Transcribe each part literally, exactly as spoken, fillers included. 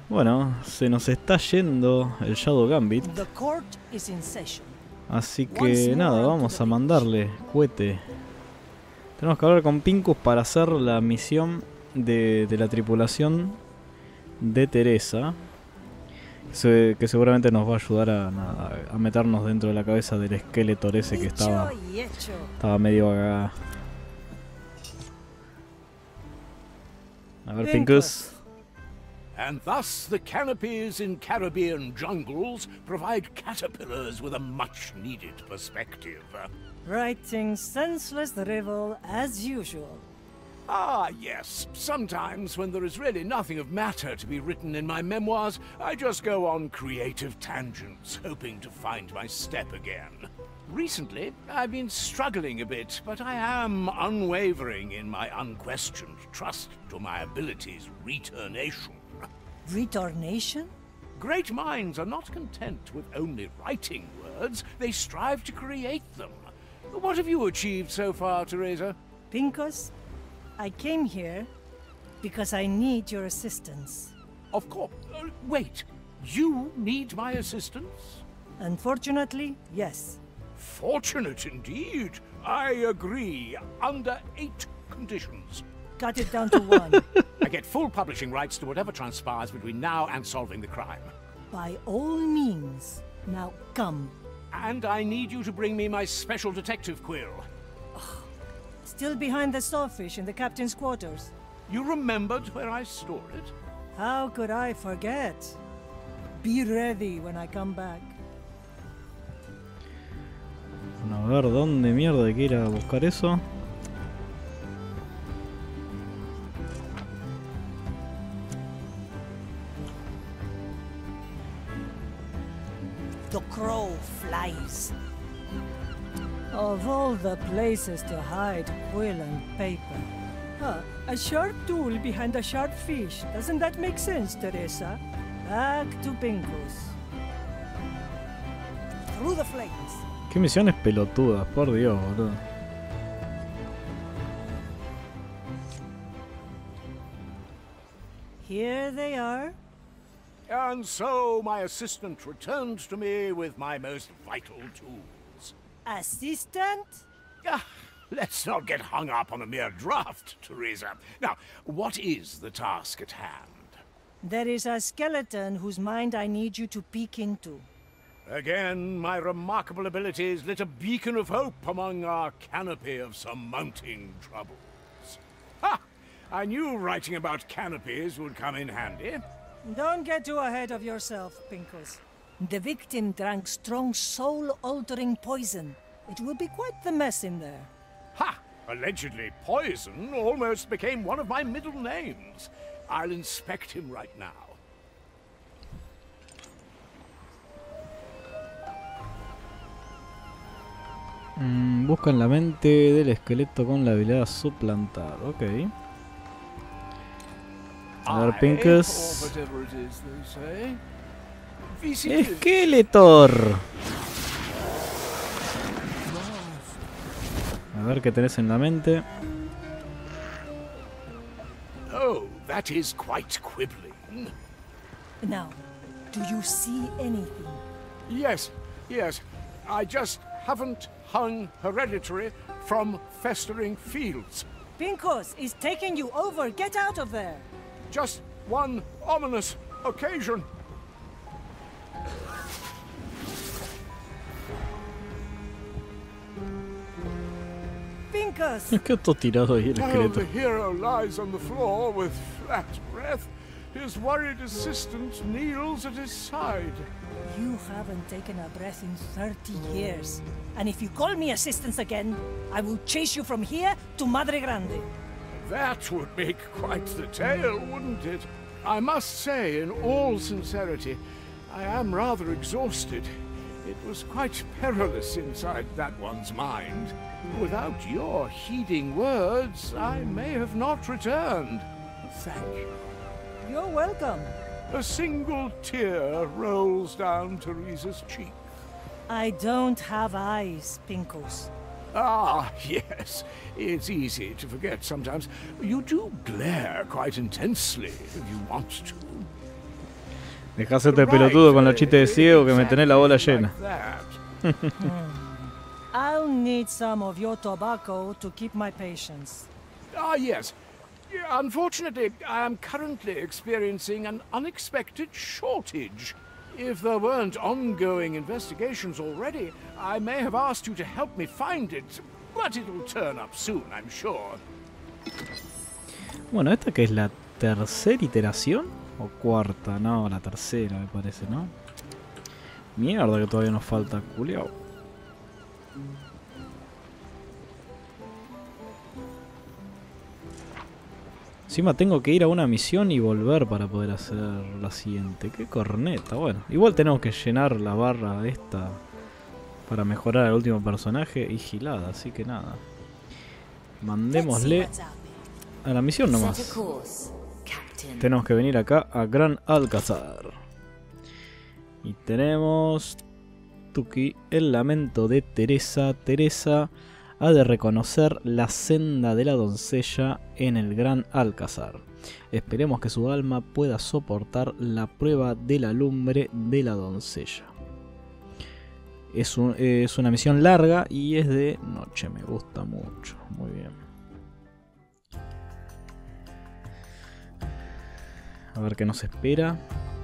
Bueno, se nos está yendo el Shadow Gambit. Así que nada, vamos a mandarle cohete. Tenemos que hablar con Pincus para hacer la misión de, de la tripulación de Teresa. Se, que seguramente nos va a ayudar a, a, a meternos dentro de la cabeza del Skeletor ese que estaba, estaba medio cagada. A ver, Pincus. And thus the canopies in Caribbean jungles provide caterpillars with a much-needed perspective. Writing senseless drivel as usual. Ah, yes. Sometimes when there is really nothing of matter to be written in my memoirs, I just go on creative tangents, hoping to find my step again. Recently, I've been struggling a bit, but I am unwavering in my unquestioned trust to my abilities' returnation. Returnation? Great minds are not content with only writing words, they strive to create them. What have you achieved so far, Teresa? Pincus, I came here because I need your assistance. Of course. Uh, wait, you need my assistance? Unfortunately, yes. Fortunate indeed. I agree. Under eight conditions. Cut it down to one. I get full publishing rights to whatever transpires between now and solving the crime. By all means. Now come. And I need you to bring me my special detective quill. Still behind the starfish in the captain's quarters. You remembered where I stored it? How could I forget? Be ready when I come back. Bueno, a ver, ¿dónde mierda hay que ir a buscar eso? The crow flies. Of all the places to hide quill and paper. Huh, a sharp tool behind a sharp fish. Doesn't that make sense, Teresa? Back to Pincus. Through the flames. Qué misiones pelotudas, por Dios, boludo. Here they are. And so my assistant returned to me with my most vital tools. Assistant? Ah, let's not get hung up on a mere draft, Teresa. Now, what is the task at hand? There is a skeleton whose mind I need you to peek into. Again, my remarkable abilities lit a beacon of hope among our canopy of surmounting troubles. Ha! I knew writing about canopies would come in handy. Don't get too ahead of yourself, Pincus. The victim drank strong soul-altering poison. It will be quite the mess in there. Ha! Allegedly poison almost became one of my middle names. I'll inspect him right now. Mm, buscan la mente del esqueleto con la habilidad suplantar. Ok. A ver, Pincus. ¡Skeletor! A ver qué tenés en la mente. Oh, that is quite quibbling. Now, do you see anything? Yes, yes. I just haven't hung hereditary from festering fields. Pincus is taking you over. Get out of there. Just one ominous occasion. Pincus! ¿Qué otro tirado ahí el While esqueleto? the hero lies on the floor with flat breath, his worried assistant kneels at his side. You haven't taken a breath in thirty years. And if you call me assistance again, I will chase you from here to Madre Grande. That would make quite the tale, wouldn't it? I must say, in all sincerity, I am rather exhausted. It was quite perilous inside that one's mind. Without your heeding words, I may have not returned. Thank you. You're welcome. A single tear rolls down Teresa's cheek. I don't have eyes, Pincus. Ah, yes. It's easy to forget sometimes. You do glare quite intensely if you want to. Dejá hacerte pelotudo con los chistes de ciego que me tenés la bola llena. I'll need some of your tobacco to keep my patience. Ah, yes. Unfortunately, I am currently experiencing an unexpected shortage. If there weren't ongoing investigations already, I may have asked you to help me find it, but it'll turn up soon, I'm sure. Bueno, ¿esta que es la tercera iteración? ¿O cuarta? No, la tercera me parece, ¿no? Mierda que todavía nos falta, culiao. Encima tengo que ir a una misión y volver para poder hacer la siguiente. Qué corneta. Bueno, igual tenemos que llenar la barra esta para mejorar al último personaje y gilada, así que nada. Mandémosle a la misión nomás. Tenemos que venir acá a Gran Alcázar. Y tenemos Tuki, el lamento de Teresa. Teresa ha de reconocer la senda de la doncella en el Gran Alcázar. Esperemos que su alma pueda soportar la prueba de la lumbre de la doncella. Es, un, es una misión larga y es de noche, me gusta mucho, muy bien. A ver qué nos espera.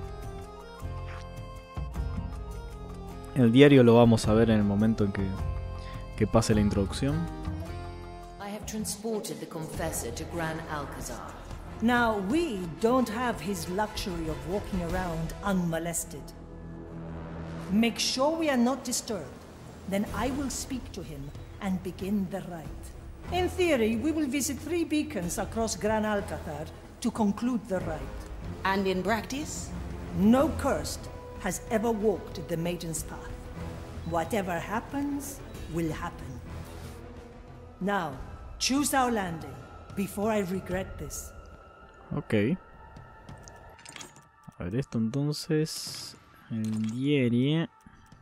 El diario lo vamos a ver en el momento en que, que pase la introducción. I have transported the confessor to Gran Alcázar. Now, we don't have his luxury of walking around unmolested. Make sure we are not disturbed. Then I will speak to him and begin the rite. In theory, we will visit three beacons across Gran Alcázar to conclude the rite. And in practice? No cursed has ever walked the Maiden's Path. Whatever happens, will happen. Now, choose our landing, before I regret this. Ok. A ver, esto entonces... El diario.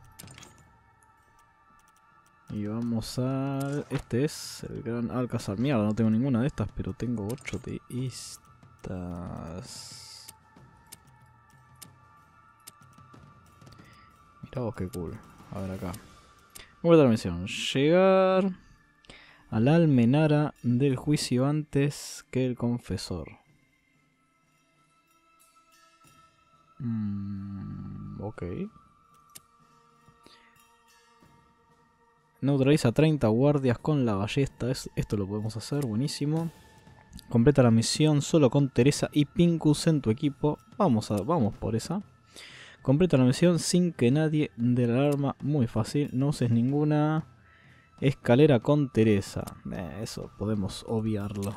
Y vamos a... Este es el Gran Alcázar. Mierda, no tengo ninguna de estas, pero tengo ocho de estas. Mirá vos qué cool. A ver acá. Vuelta a la misión. Llegar a la almenara del juicio antes que el confesor. Mm, ok. Neutraliza treinta guardias con la ballesta. Es, esto lo podemos hacer, buenísimo. Completa la misión solo con Teresa y Pincus en tu equipo. Vamos, a, vamos por esa. Completa la misión sin que nadie dé la alarma. Muy fácil. No uses ninguna escalera con Teresa. Eh, eso podemos obviarlo.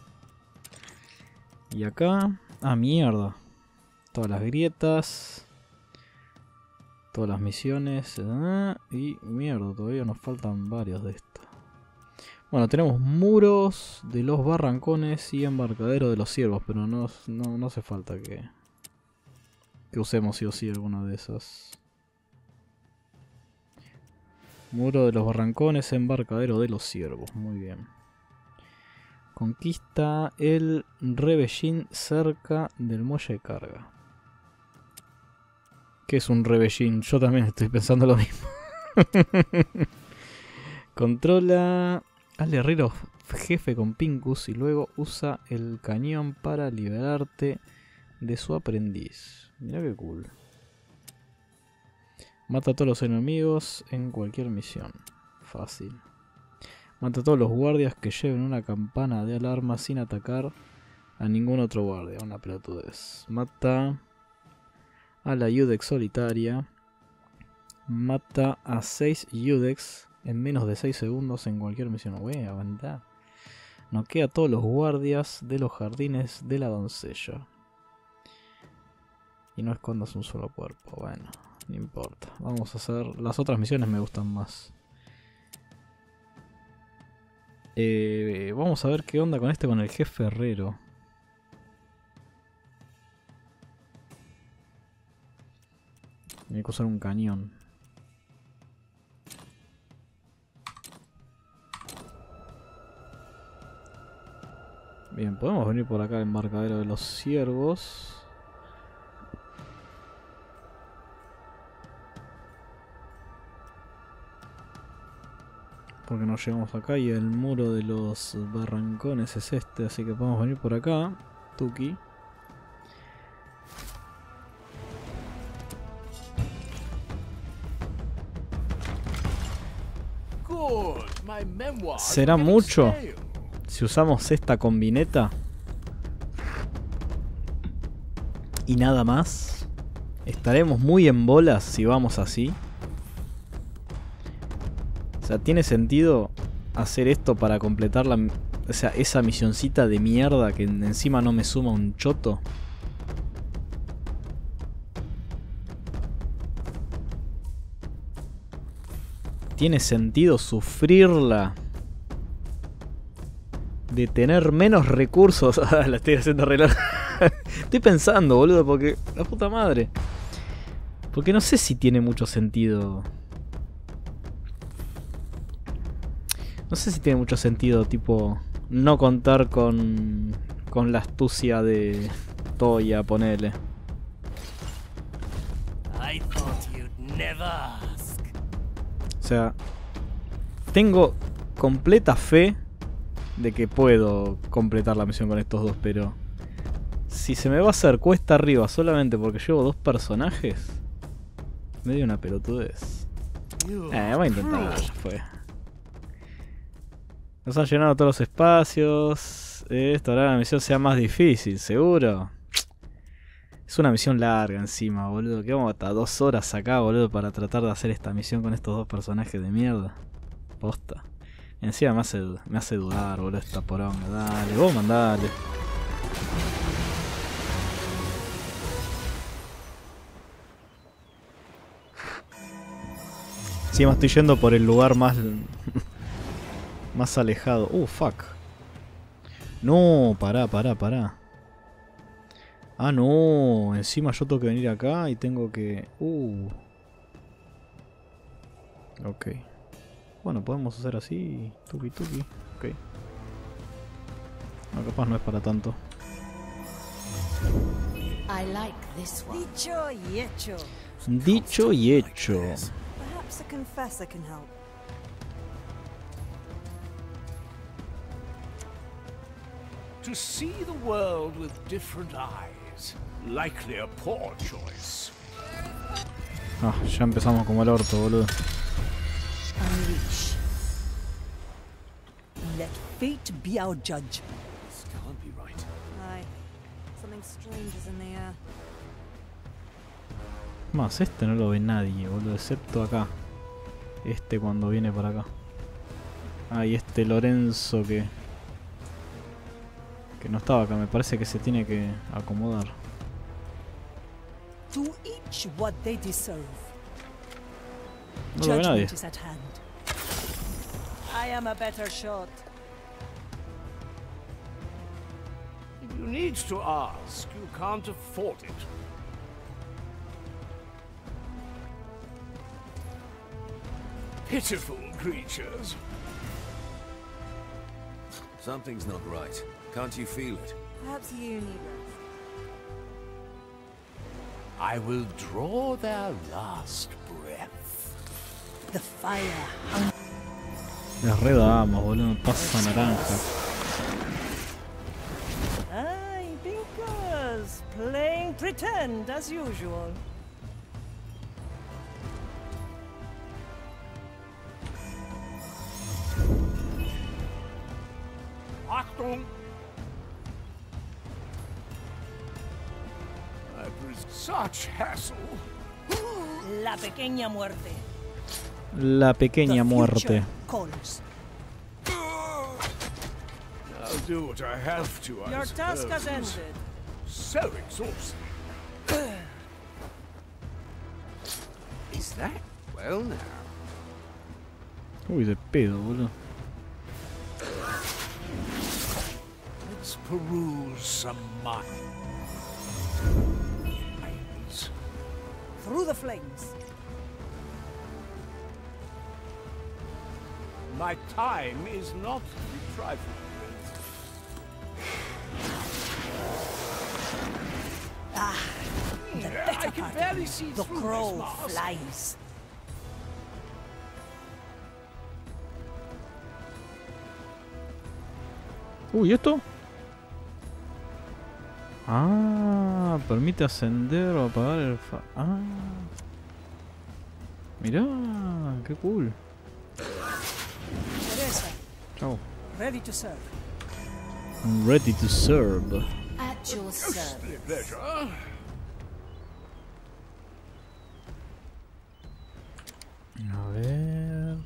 Y acá... Ah, mierda. Todas las grietas. Todas las misiones. Eh, y mierda, todavía nos faltan varios de estos. Bueno, tenemos muros de los barrancones y embarcadero de los ciervos. Pero no, no, no hace falta que... Que usemos sí o sí alguna de esas. Muro de los barrancones, embarcadero de los ciervos. Muy bien. Conquista el rebellín cerca del muelle de carga. ¿Qué es un rebellín? Yo también estoy pensando lo mismo. Controla al herrero jefe con Pincus y luego usa el cañón para liberarte de su aprendiz. Mirá qué cool. Mata a todos los enemigos en cualquier misión. Fácil. Mata a todos los guardias que lleven una campana de alarma sin atacar a ningún otro guardia. Una pelotudez. Mata a la Iudex solitaria. Mata a seis Iudex en menos de seis segundos en cualquier misión. Wey, aguanta. Noquea a todos los guardias de los jardines de la doncella. Y no escondas un solo cuerpo. Bueno, no importa. Vamos a hacer... Las otras misiones me gustan más. Eh, vamos a ver qué onda con este, con el jefe herrero. Hay que usar un cañón. Bien, podemos venir por acá al embarcadero de los ciervos. Porque no llegamos acá y el muro de los barrancones es este, así que podemos venir por acá. Tuki. ¿Será mucho si usamos esta combineta? Y nada más. ¿Estaremos muy en bolas si vamos así? O sea, ¿tiene sentido hacer esto para completar la, o sea, esa misioncita de mierda que encima no me suma un choto? ¿Tiene sentido sufrirla? De tener menos recursos. La estoy haciendo reloj. Estoy pensando, boludo, porque... La puta madre. Porque no sé si tiene mucho sentido. No sé si tiene mucho sentido, tipo... No contar con... Con la astucia de... Toya, ponele. I thought you'd never ask. O sea... Tengo completa fe... De que puedo completar la misión con estos dos, pero... Si se me va a hacer cuesta arriba solamente porque llevo dos personajes... Me dio una pelotudez. Eh, voy a intentar, ya fue. Nos han llenado todos los espacios. Esto hará que la misión sea más difícil, seguro. Es una misión larga encima, boludo. Que vamos hasta dos horas acá, boludo, para tratar de hacer esta misión con estos dos personajes de mierda. Posta. Encima me hace, me hace dudar, boludo, esta poronga. Dale, vos mandale. Encima estoy yendo por el lugar más... más alejado. Uh, fuck. No, pará, pará, pará. Ah, no. Encima yo tengo que venir acá y tengo que... Uh. Ok. Bueno, podemos hacer así. Tuki tuki. Ok. No, capaz no es para tanto. I like this one. Dicho y hecho. Dicho y hecho. Perhaps a confessor can help. To see the world with different eyes. Likely a poor choice. Ah, ya empezamos como el orto, boludo. Unleash. Let fate be our judge. This can't be right. Aye. Something strange is in the air. Más, este no lo ve nadie, boludo, excepto acá. Este cuando viene para acá. Ah, y este Lorenzo que... Que no estaba acá, me parece que se tiene que acomodar. To each what they deserve. No lo ve nadie. Judgment is at hand. I am a better shot. If you need to ask, you can't afford it. Pitiful creatures. Something's not right. Can't you feel it? Perhaps you need rest. I will draw their last breath. The fire. Les redamos, boludo, pasa naranja. Aye, Pinkers. Playing pretend as usual. Achtung! I pres- Such hassle. La pequeña muerte. La pequeña The muerte. future calls. I'll do what I have to, I Your task has suppose. ended. So exhausting. Is that well now? Uy, de pedo, boludo. Let's peruse some minds. Through the flames. My time is not to be trifled with. Ah, the Yeah, better I can part. barely see The through crow this mask. flies. Uy, ¿esto? Ah, permite ascender o apagar el fa... Ah. Mirá, qué cool. Teresa, Chao. ready to serve. I'm ready to serve. At your service. Pleasure. A ver...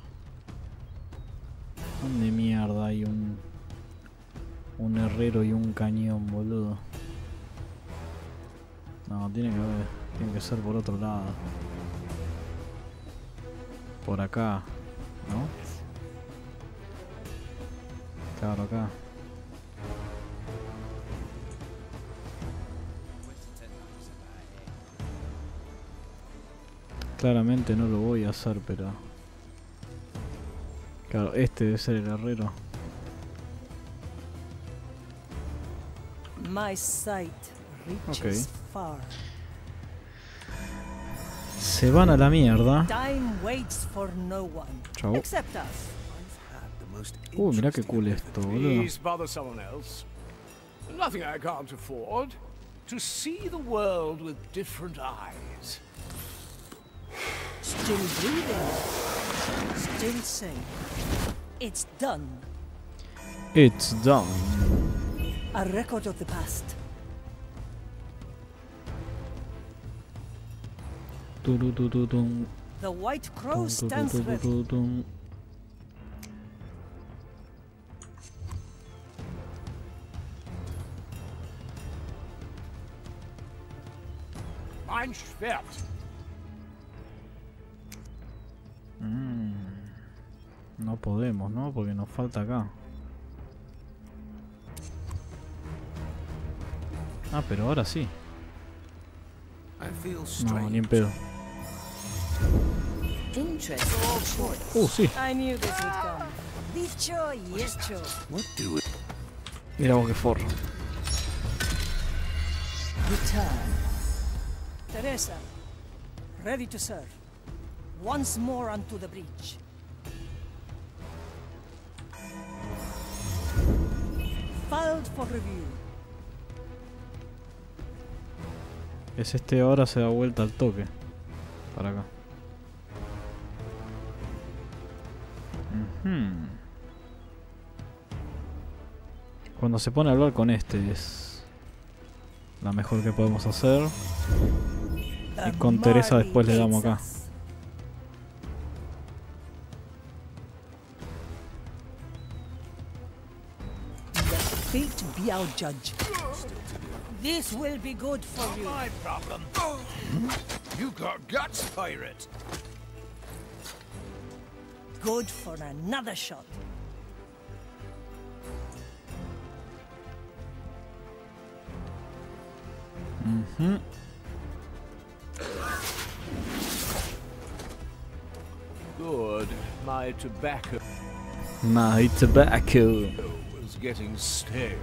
¿Dónde mierda hay un... un herrero y un cañón, boludo? No, tiene que haber... tiene que ser por otro lado. Por acá, ¿no? Claro, acá. Claramente no lo voy a hacer, pero... Claro, este debe ser el herrero. My sight reaches Ok. far. Se van a la mierda. Time waits for no one. Chao. Except us. Uh, mirá qué cool esto, boludo. Please bother someone else. Nothing I can't afford. To see the world with different eyes. Still breathing. Still sane. It's done. It's done. A record of the past. Turutututun, The White Crow stands ready. turutututun. Mein Schwert. Mm. No podemos, ¿no? Porque nos falta acá. Ah, pero ahora sí. I feel No, strange. ni en pedo. Interesting choice. Uh, sí. I knew this would come. Dicho y hecho. What do we... Mira vos que forro. Return. Teresa, ready to serve. Once more onto the breach. Filed for review. Es este ahora se da vuelta al toque. Para acá. Ujú. Cuando se pone a hablar con este es la mejor que podemos hacer. Y con Teresa después le damos acá. Let fate be our judge. This will be good for you. My problem. You got guts, pirate. Good for another shot. Ujú. Good. My tobacco My tobacco. was getting stale.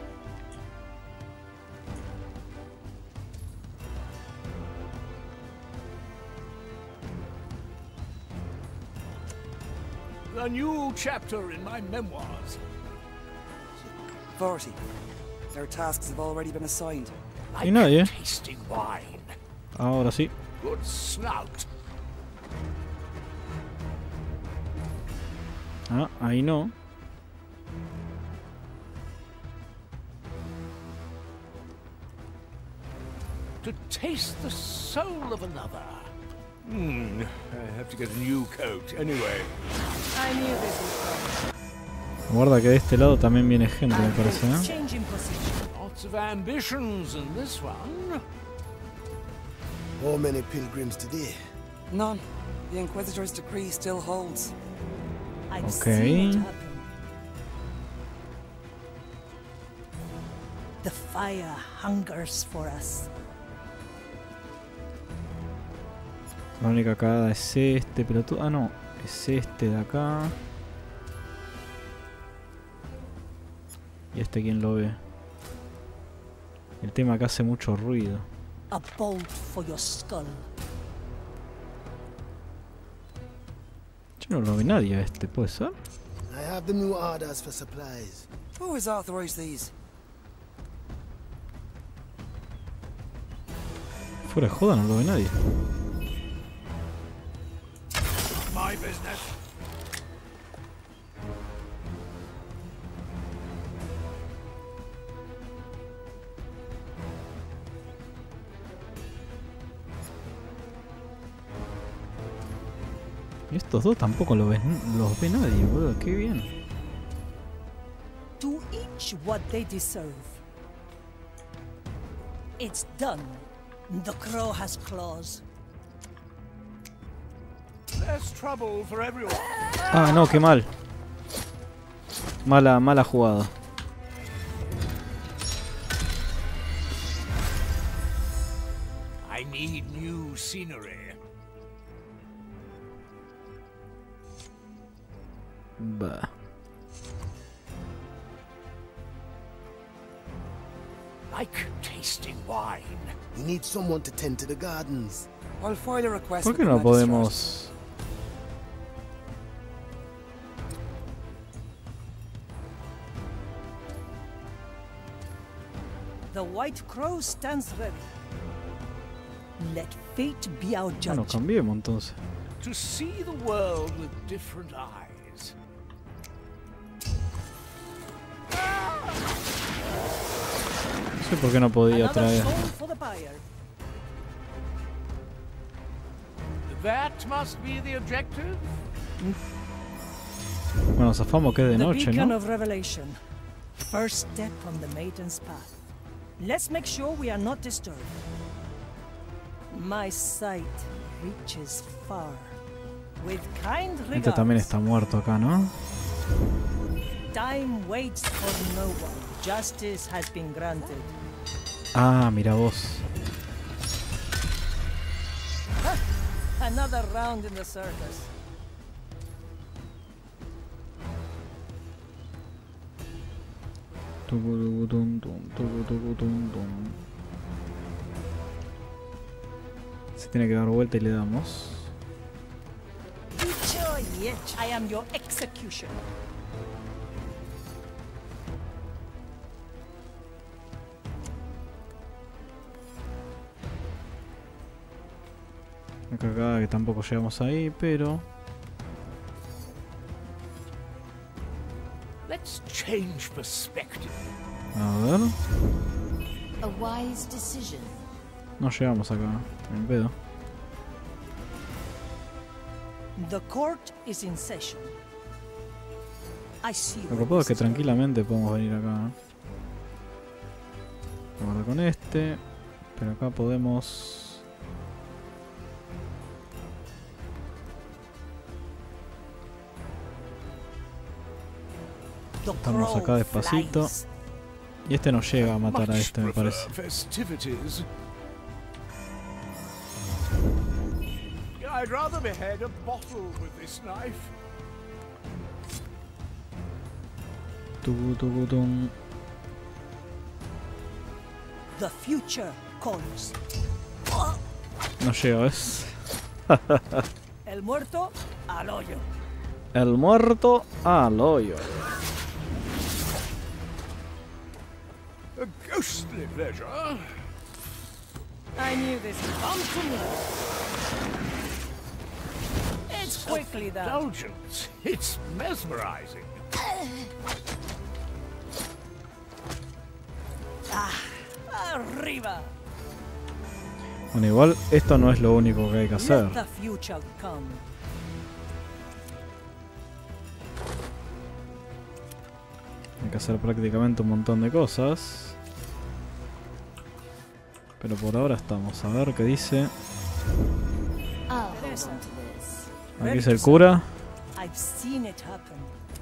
A new chapter in my memoirs. forty. Their tasks have already been assigned. Y nadie. Tasting wine. Ahora sí. Good snout. Ah, ahí no. To taste the soul of another. Hmm. I have to get a new coat anyway. I knew this would come. Guarda que de este lado también viene gente, me parece, ¿eh? Changing position. Lots of ambitions in this one. How many pilgrims today? None. The Inquisitor's decree still holds. I've Okay. seen it happen. The fire hungers for us. La única cagada es este pelotudo. Ah, no. Es este de acá. Y este, ¿quién lo ve? El tema acá hace mucho ruido. A bolt for your skull. Yo no lo ve nadie a este, ¿puede ser? I have the new orders for supplies. Who has authorized these? Fuera de joda, no lo ve nadie. My business. Y estos dos tampoco los ve, los ve nadie, boludo. Qué bien. To each what they deserve. It's done. The crow has claws. Less trouble for everyone. Ah, no, qué mal. Mala, mala jugada. I need new scenery. Bah. Like tasting wine. We need someone to tend to the gardens. I'll file a request. ¿Por with qué the no magistrate. podemos? The white crow stands ready. Let fate be our Bueno, judge. cambiemos entonces. To see the world with different eyes. No sé por qué no podía Another traer. soul for the buyer. That must be the objective. Bueno, zafamos que es de The noche, beacon ¿no? of revelation. First step on the maiden's path. Let's make sure we are not disturbed. My sight reaches far. With kind Este regards. también está muerto acá, ¿no? Time waits for no one. Justice has been granted. Ah, mira vos. Another round in the circus. Tucurucutum, tum, tucurucutum, tum. Se tiene que dar vuelta y le damos. Dicho y hecho. I am your executioner. Una cagada que tampoco llegamos ahí, pero... Let's change perspective. A ver... A wise decision. No llegamos acá, en pedo. The court is in session. I see. Lo que puedo es que tranquilamente podemos venir acá. ¿No? Guarda con este. Pero acá podemos... The Estamos acá crow despacito. flies. Y este no llega a matar a Much este, me prefer parece. festivities. I'd rather behead a bottle with this knife. Tucu, tucu, tum. The future calls. No llega, ¿ves? El muerto al hoyo. El muerto al hoyo. A ghostly pleasure. I knew this would come to me. It's quickly done. Indulgence. It's mesmerizing. Arriba. Bueno, igual esto no es lo único que hay que hacer. Let the future come. Hay que hacer prácticamente un montón de cosas. Pero por ahora estamos. A ver qué dice. I'll hold on to this. Aquí dice el cura. I've seen it happen.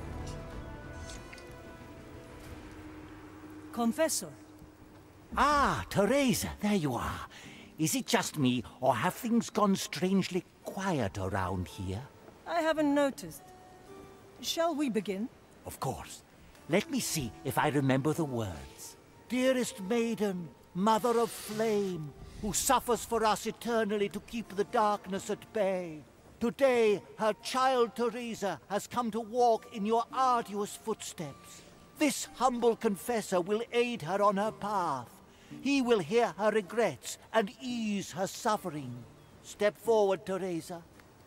Confessor, Ah, Teresa, there you are. Is it just me, or have things gone strangely quiet around here? I haven't noticed. Shall we begin? Of course. Let me see if I remember the words. Dearest maiden, mother of flame, who suffers for us eternally to keep the darkness at bay. Today, her child Teresa has come to walk in your arduous footsteps. This humble confessor will aid her on her path. He will hear her regrets and ease her suffering. Step forward, Teresa.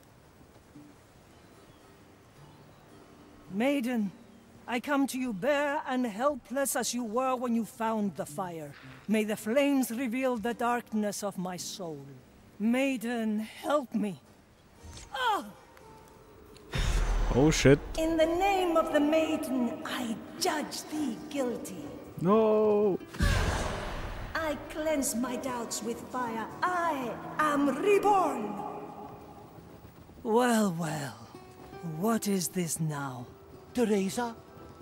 Maiden, I come to you bare and helpless as you were when you found the fire. May the flames reveal the darkness of my soul. Maiden, help me. Oh! Oh shit. In the name of the maiden, I judge thee guilty. No. I cleanse my doubts with fire. I am reborn. Well, well. What is this now? Teresa?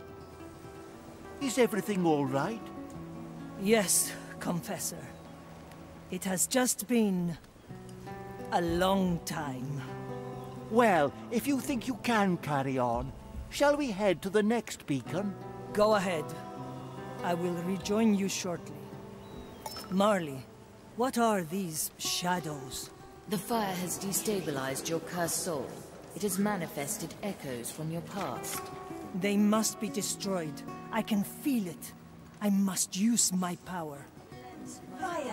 Is everything all right? Yes, Confessor. It has just been a long time. Well, if you think you can carry on, shall we head to the next beacon? Go ahead. I will rejoin you shortly. Marley, what are these shadows? The fire has destabilized your cursed soul. It has manifested echoes from your past. They must be destroyed. I can feel it. I must use my power. Fire!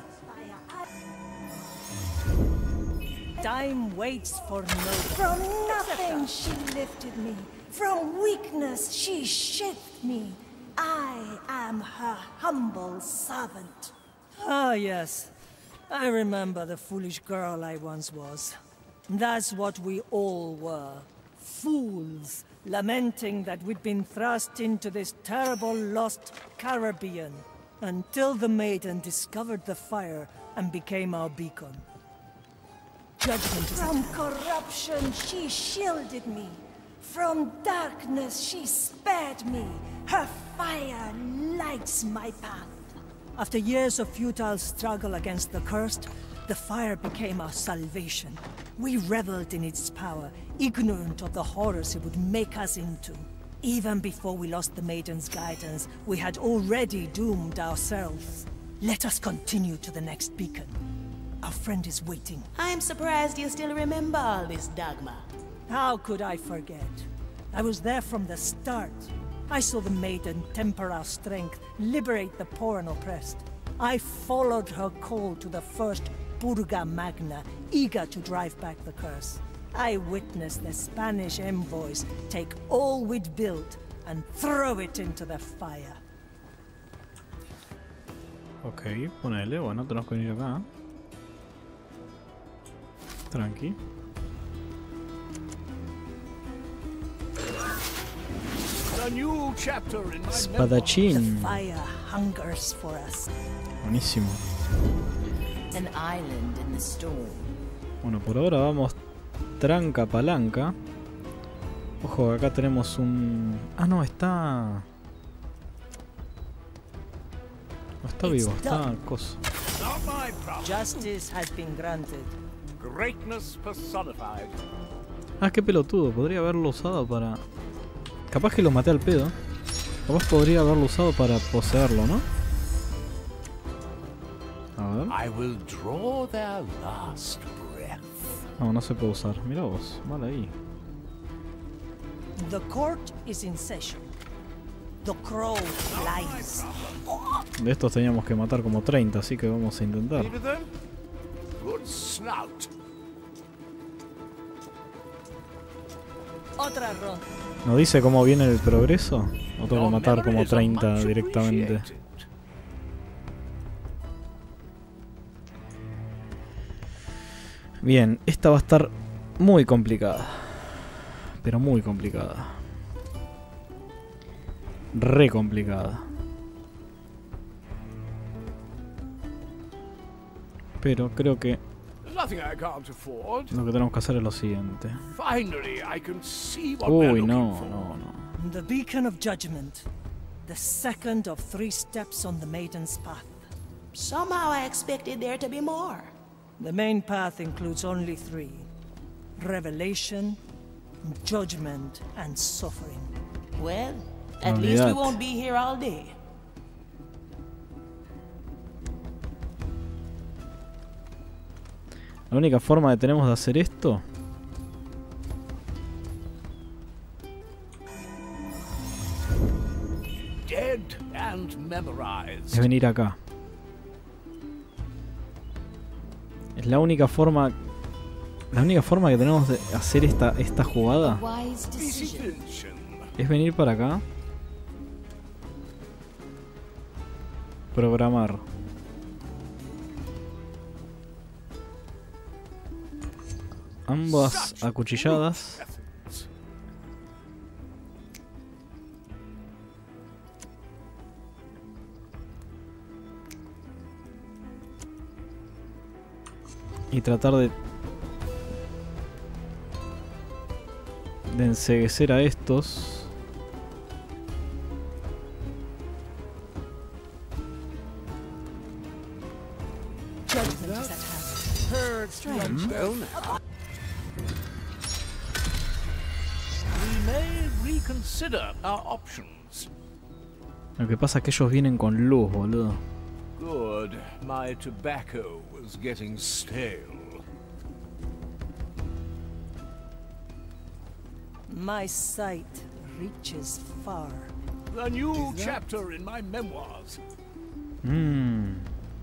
Time waits for no one. From nothing she lifted me. From weakness she shaped me. I am her humble servant. Ah, yes. I remember the foolish girl I once was. That's what we all were. Fools, lamenting that we'd been thrust into this terrible lost Caribbean. Until the maiden discovered the fire and became our beacon. Judgment is From corruption she shielded me. From darkness she spared me. Her fire lights my path. After years of futile struggle against the cursed, the fire became our salvation. We reveled in its power, ignorant of the horrors it would make us into. Even before we lost the Maiden's guidance, we had already doomed ourselves. Let us continue to the next beacon. Our friend is waiting. I'm surprised you still remember all this, Dagmar. How could I forget? I was there from the start. I saw the Maiden temper our strength, liberate the poor and oppressed. I followed her call to the first Purga Magna, eager to drive back the curse. I witnessed the Spanish envoys take all we'd built and throw it into the fire. Ok, ponele, bueno, tenemos que venir acá. Tranqui. A new chapter in my Espadachín. The fire hungers for us. Buenísimo. An island in the storm. Bueno, por ahora vamos tranca palanca. Ojo, acá tenemos un... Ah, no, está... No está vivo, está coso. Not my problem. Justice has been granted. Greatness personified. Ah, qué pelotudo, podría haberlo usado para... Capaz que lo maté al pedo. Capaz podría haberlo usado para poseerlo, ¿no? A ver. I will draw their last breath. No, no se puede usar. Mira vos, vale ahí. The court is in session. The crow flies. De estos teníamos que matar como treinta, así que vamos a intentar. Leave it then. Good snout. Otra ronda. ¿No dice cómo viene el progreso? O tengo que matar como treinta directamente. Bien, esta va a estar muy complicada. Pero muy complicada. Re complicada. Pero creo que lo que tenemos que hacer es lo siguiente. Uy, no, no, no. The beacon of judgment. The second of three steps on the Maiden's path. Somehow I expected there to be more. The main path includes only three. Revelation, judgment, and suffering. Well, at least we won't be here all day. La única forma que tenemos de hacer esto es venir acá. Es la única forma... La única forma que tenemos de hacer esta, esta jugada es venir para acá. Programar. Ambas acuchilladas. Y tratar de... de enceguecer a estos. Lo que pasa es que ellos vienen con luz, boludo. Good. My tobacco was getting stale. My sight reaches far. A new chapter in my memoirs. Mmm.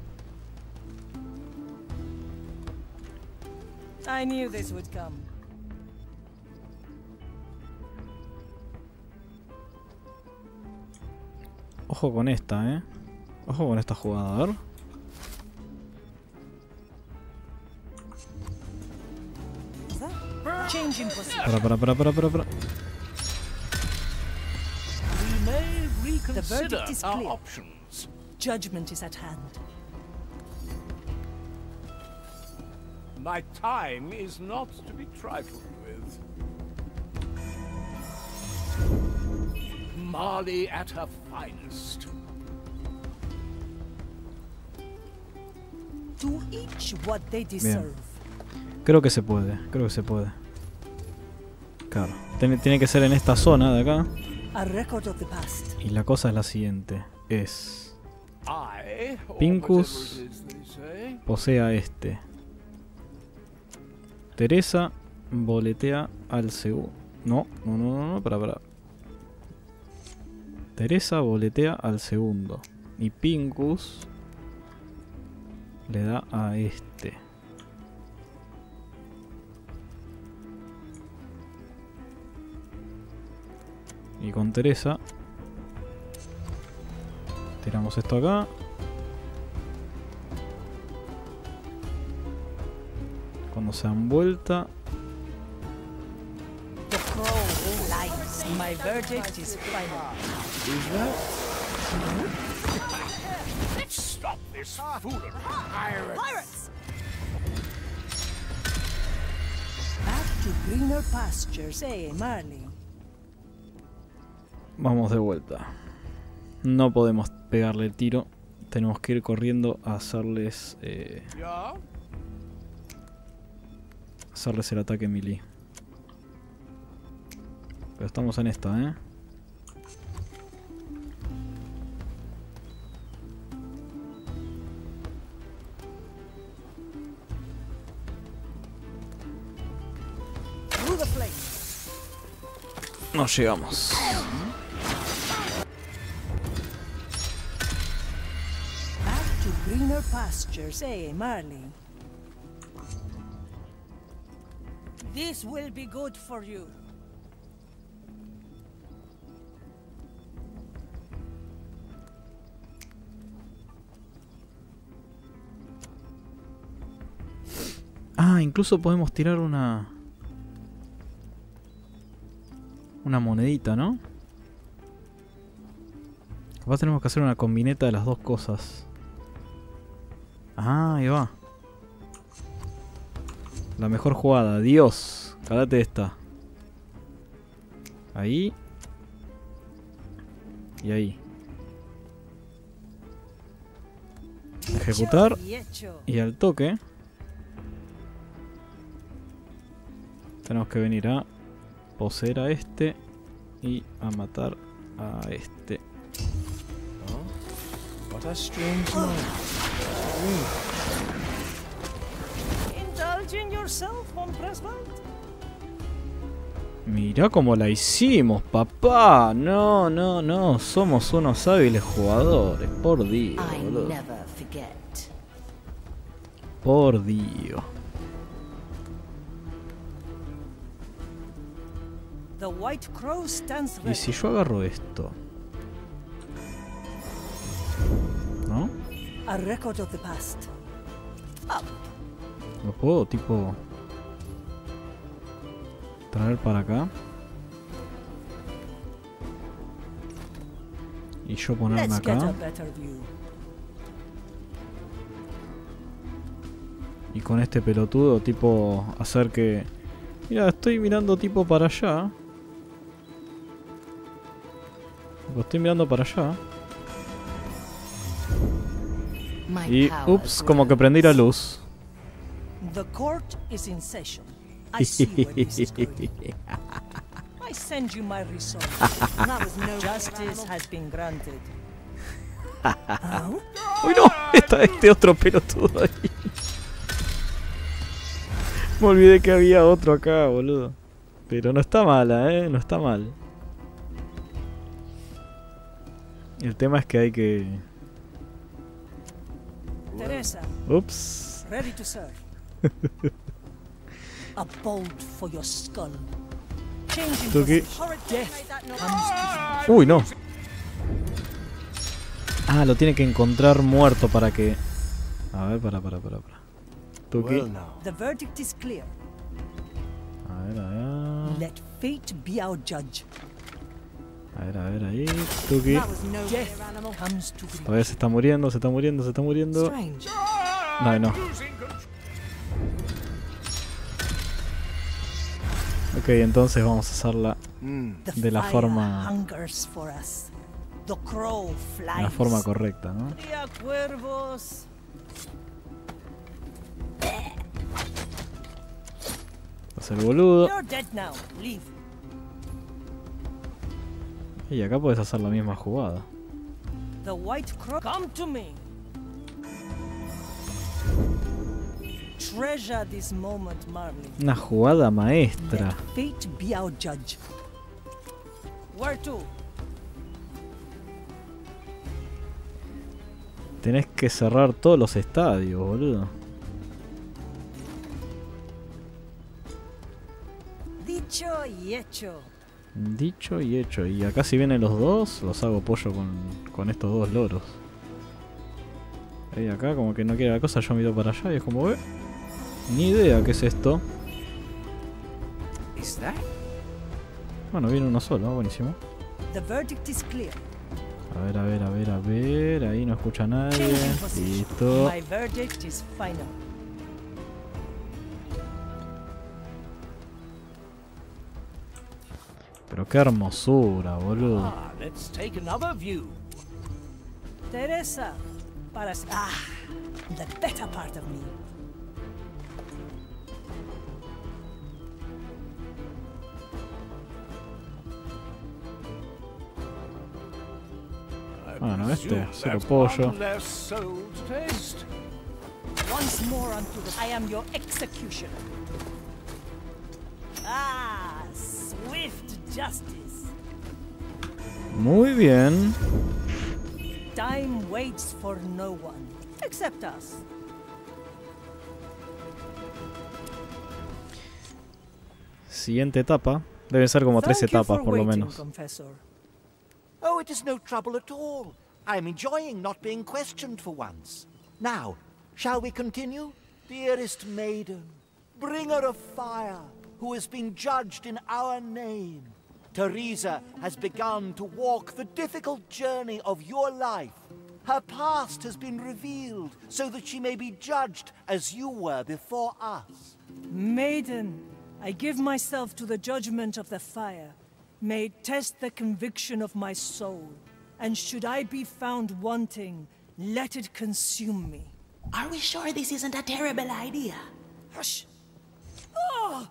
I knew this would come. Ojo con esta, eh. Ojo con esta jugada, a ver. Para, para, para, para, para, para. The verdict is clear. Judgment is at hand. My time is not to be trifled with. Marley at her finest. To each what they deserve. Bien. Creo que se puede, creo que se puede. Claro, tiene, tiene que ser en esta zona de acá. A record of the past. Y la cosa es la siguiente, es... Pincus posee a este. Teresa boletea al segundo. No, no, no, no, no, para, para. Teresa boletea al segundo. Y Pincus le da a este. Y con Teresa tiramos esto acá. Cuando se dan vuelta. The crow flies. My verdict is final. Let's stop this foolery. Pirates. Pirates! Back to greener pastures, eh, Marley? Vamos de vuelta. No podemos pegarle el tiro. Tenemos que ir corriendo a hacerles... Eh, hacerles el ataque melee. Pero estamos en esta, ¿eh? No llegamos. Back to greener pastures, eh, Marley? This will be good for you. Ah, incluso podemos tirar una... Una monedita, ¿no? Capaz tenemos que hacer una combineta de las dos cosas. Ah, ahí va. La mejor jugada. Dios. Cálate esta. Ahí. Y ahí. Ejecutar. Y al toque. Tenemos que venir a poseer a este y a matar a este. Oh, what a strange night. Indulging yourself on Presbyte? Mirá cómo la hicimos, papá. No, no, no. Somos unos hábiles jugadores. Por Dios, boludo. Por Dios. The White Crow stands ready. ¿Y si yo agarro esto? ¿No? A record of the past. Up. ¿Lo puedo, tipo, traer para acá? Y yo ponerme Let's acá. get a better view. Y con este pelotudo, tipo, hacer que... Mira, estoy mirando tipo para allá. Tipo, estoy mirando para allá. Y, ups, como que prendí la luz. The court is in session. I see where this is going. I send you my result. Justice has been granted. Oh? ¡Uy, no! Está este otro pelotudo ahí. Me olvidé que había otro acá, boludo. Pero no está mala, eh. No está mal. El tema es que hay que... Teresa. Ups. Ready to serve. A bolt for your skull. Changing Tuki. death. Uy, no. Ah, lo tiene que encontrar muerto para que... A ver, para, para, para, para. Tuki. The verdict is clear. A ver, a ver. Let fate be our judge. A ver, a ver, ahí. Tuki. Death comes to A ver, se está muriendo, se está muriendo, se está muriendo. No, no. Ok, entonces vamos a hacerla de la forma... De la forma correcta, ¿no? Hacer el boludo. Y acá puedes hacer la misma jugada. The White Crow, come to me. Treasure this moment, Marley. Una jugada maestra. Let fate be our judge. Where to? Tenés que cerrar todos los estadios, boludo. Dicho y hecho. Dicho y hecho. Y acá si vienen los dos, los hago pollo con, con estos dos loros. Ahí acá como que no quiere la cosa, yo miro para allá y es como, eh, ni idea qué es esto. Bueno, viene uno solo, ¿no? Buenísimo. The verdict is clear. A ver, a ver, a ver, a ver. Ahí no escucha a nadie. Listo. My verdict is final. Pero qué hermosura, boludo. Ah, let's take another view. Teresa, para ah, the better part of me. Bueno, este, cero pollo. Once more unto the I am your executioner. Ah, swift justice. Muy bien. Time waits for no one, except us. Siguiente etapa. Deben ser como tres etapas por lo menos. Oh, it is no trouble at all. I am enjoying not being questioned for once. Now, shall we continue? Dearest maiden, bringer of fire, who has been judged in our name, Teresa has begun to walk the difficult journey of your life. Her past has been revealed so that she may be judged as you were before us. Maiden, I give myself to the judgment of the fire. May it test the conviction of my soul. And should I be found wanting, let it consume me. Are we sure this isn't a terrible idea? Hush! Oh!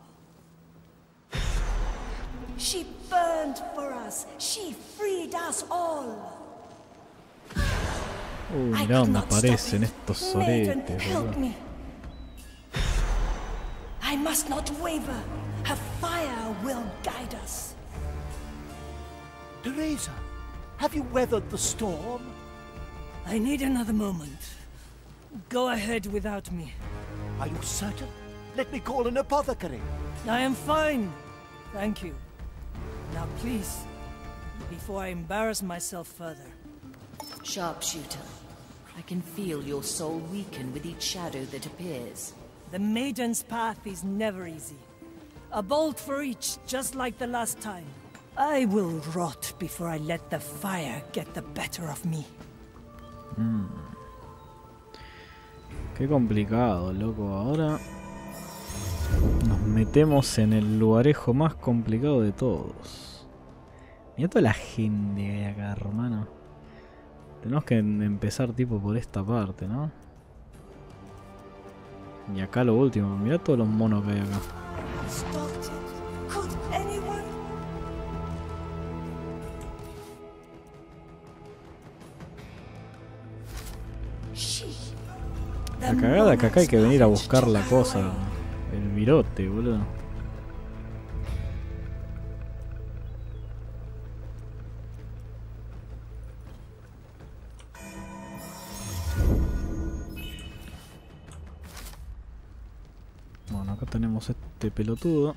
She burned for us. She freed us all. Uy, mirá dónde aparecen estos soretes, boludo. I must not waver. Her fire will guide us. Teresa, have you weathered the storm? I need another moment. Go ahead without me. Are you certain? Let me call an apothecary. I am fine. Thank you. Now please, before I embarrass myself further. Sharpshooter, I can feel your soul weaken with each shadow that appears. The Maiden's path is never easy. A bolt for each, just like the last time. I will rot before I let the fire get the better of me. Mm. Qué complicado, loco. Ahora nos metemos en el lugarejo más complicado de todos. Mira toda la gente que hay acá, hermano. Tenemos que empezar tipo por esta parte, ¿no? Y acá lo último. Mira todos los monos que hay acá. La cagada que acá hay que venir a buscar la cosa. El virote, boludo. Bueno, acá tenemos este pelotudo.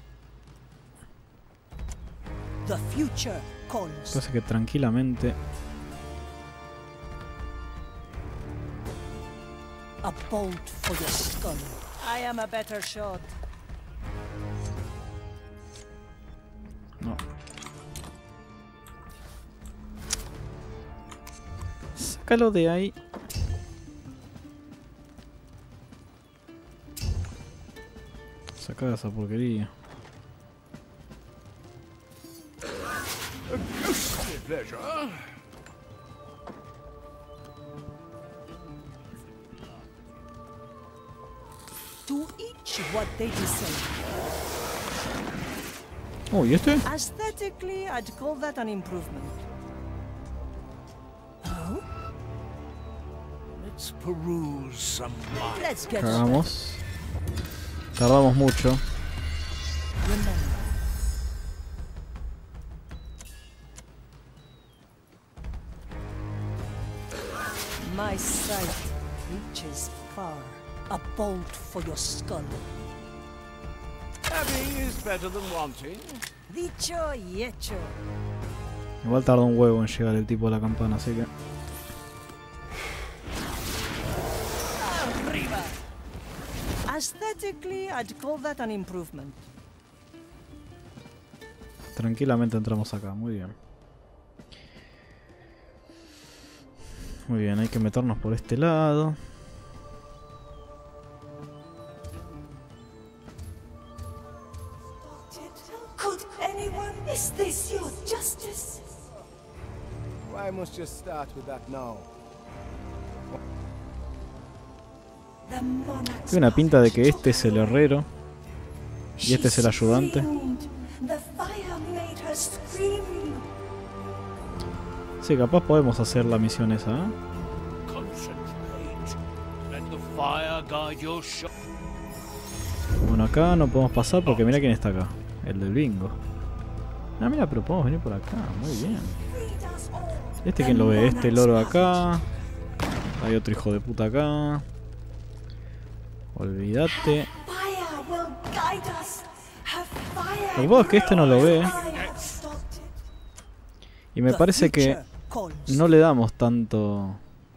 Parece que tranquilamente. A bolt for your skull. I am a better shot. No. Sácalo de ahí. Saca esa porquería. To each what they deserve. Oh, ¿y este? Aesthetically, I'd call that an improvement. Oh? Let's peruse some mind. Let's get Cagamos. Tardamos mucho. Remember. My sight reaches far. A bolt for your skull. Having is better than wanting. Dicho y hecho. Igual tarda un huevo en llegar el tipo a la campana, así que... Arriba. Aesthetically, I'd call that an improvement. Tranquilamente entramos acá, muy bien. Muy bien, hay que meternos por este lado. Is this your justice? Why must you start with that now? Tiene una pinta de que este es el herrero y este es el ayudante. Sí, capaz podemos hacer la misión esa, ¿eh? Bueno, acá no podemos pasar porque mira quién está acá. El del bingo. Ah, mira, pero podemos venir por acá. Muy bien. ¿Este quién lo ve? Este loro acá. Hay otro hijo de puta acá. Olvídate. Lo que pasa es que este no lo ve. Y me parece que no le damos tanto.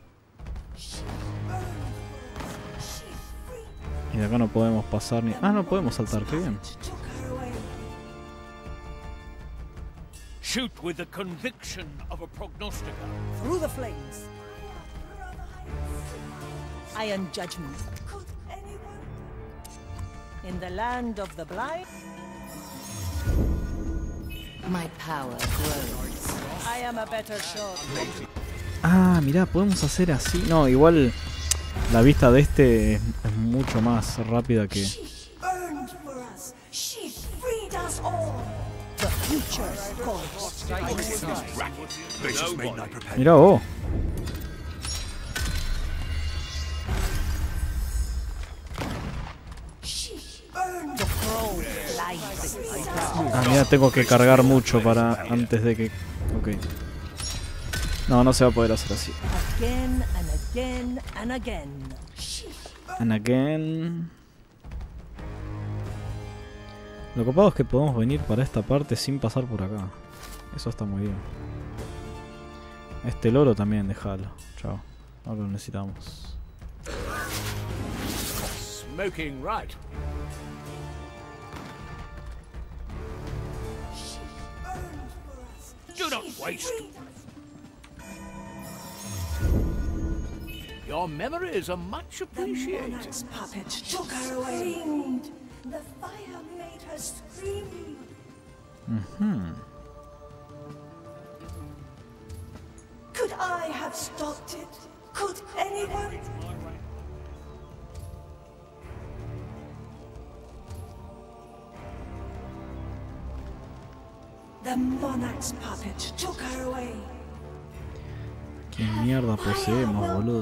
Y de acá no podemos pasar ni... Ah, no podemos saltar, qué bien. Shoot with the conviction of a prognosticator. Through the flames. Iron judgment. In the land of the blind. My power grows. I am a better shot. Ah, mirá, podemos hacer así. No, igual la vista de este es, es mucho más rápida que... Mirá vos. The crow Ah, mira, tengo que cargar mucho para antes de que... Ok. No, no se va a poder hacer así. Again and again and again. And again. Lo copado es que podemos venir para esta parte sin pasar por acá. Eso está muy bien. Este loro también, déjalo. Chao. No lo necesitamos. Smoking right. Do not waste. Your memories are much appreciated. Puppet took her away. The fire made her scream. Mm-hmm. Could I have stopped it? Could anyone? The monarch's puppet took her away. ¿Qué mierda poseemos, boludo?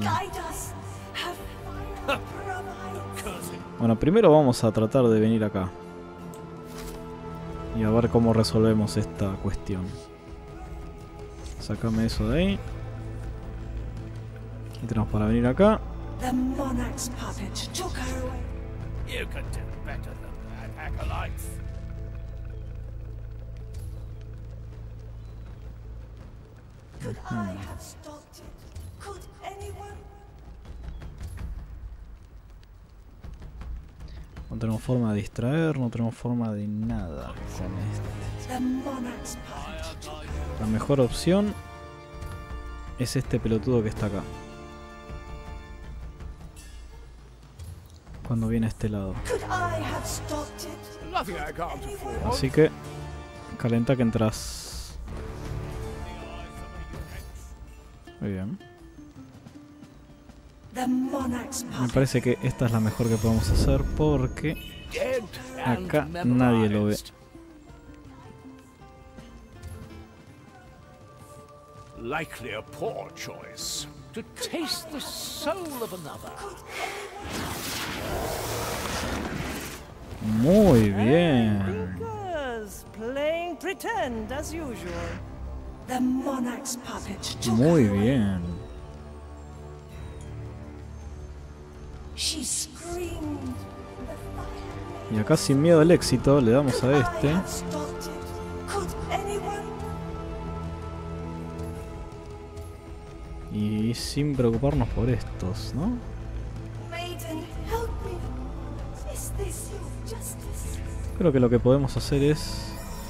Bueno, primero vamos a tratar de venir acá. Y a ver cómo resolvemos esta cuestión. Sácame eso de ahí. Y tenemos para venir acá. The monarch's puppet took her away. You can do better than that, acolytes. Could I have stopped it? Could anyone? No tenemos forma de distraer, no tenemos forma de nada con este. The monarch's puppet took her away. La mejor opción es este pelotudo que está acá. Cuando viene a este lado. Could I have stopped it? Nothing I can't afford. Así que calenta que entras. Muy bien. The monarch's Me puppet. parece que esta es la mejor que podemos hacer porque Dead and acá nadie lo ve. memorized. Likely a poor choice. To taste the soul of another. Muy bien. Pinkers playing pretend as usual. The monarch's puppet took Muy her away. bien. She screamed. The fire Y acá sin miedo al éxito le damos a este. I have stopped it. Could anyone? Y sin preocuparnos por estos, ¿no? Maiden, help me. Is this your justice? Creo que lo que podemos hacer es...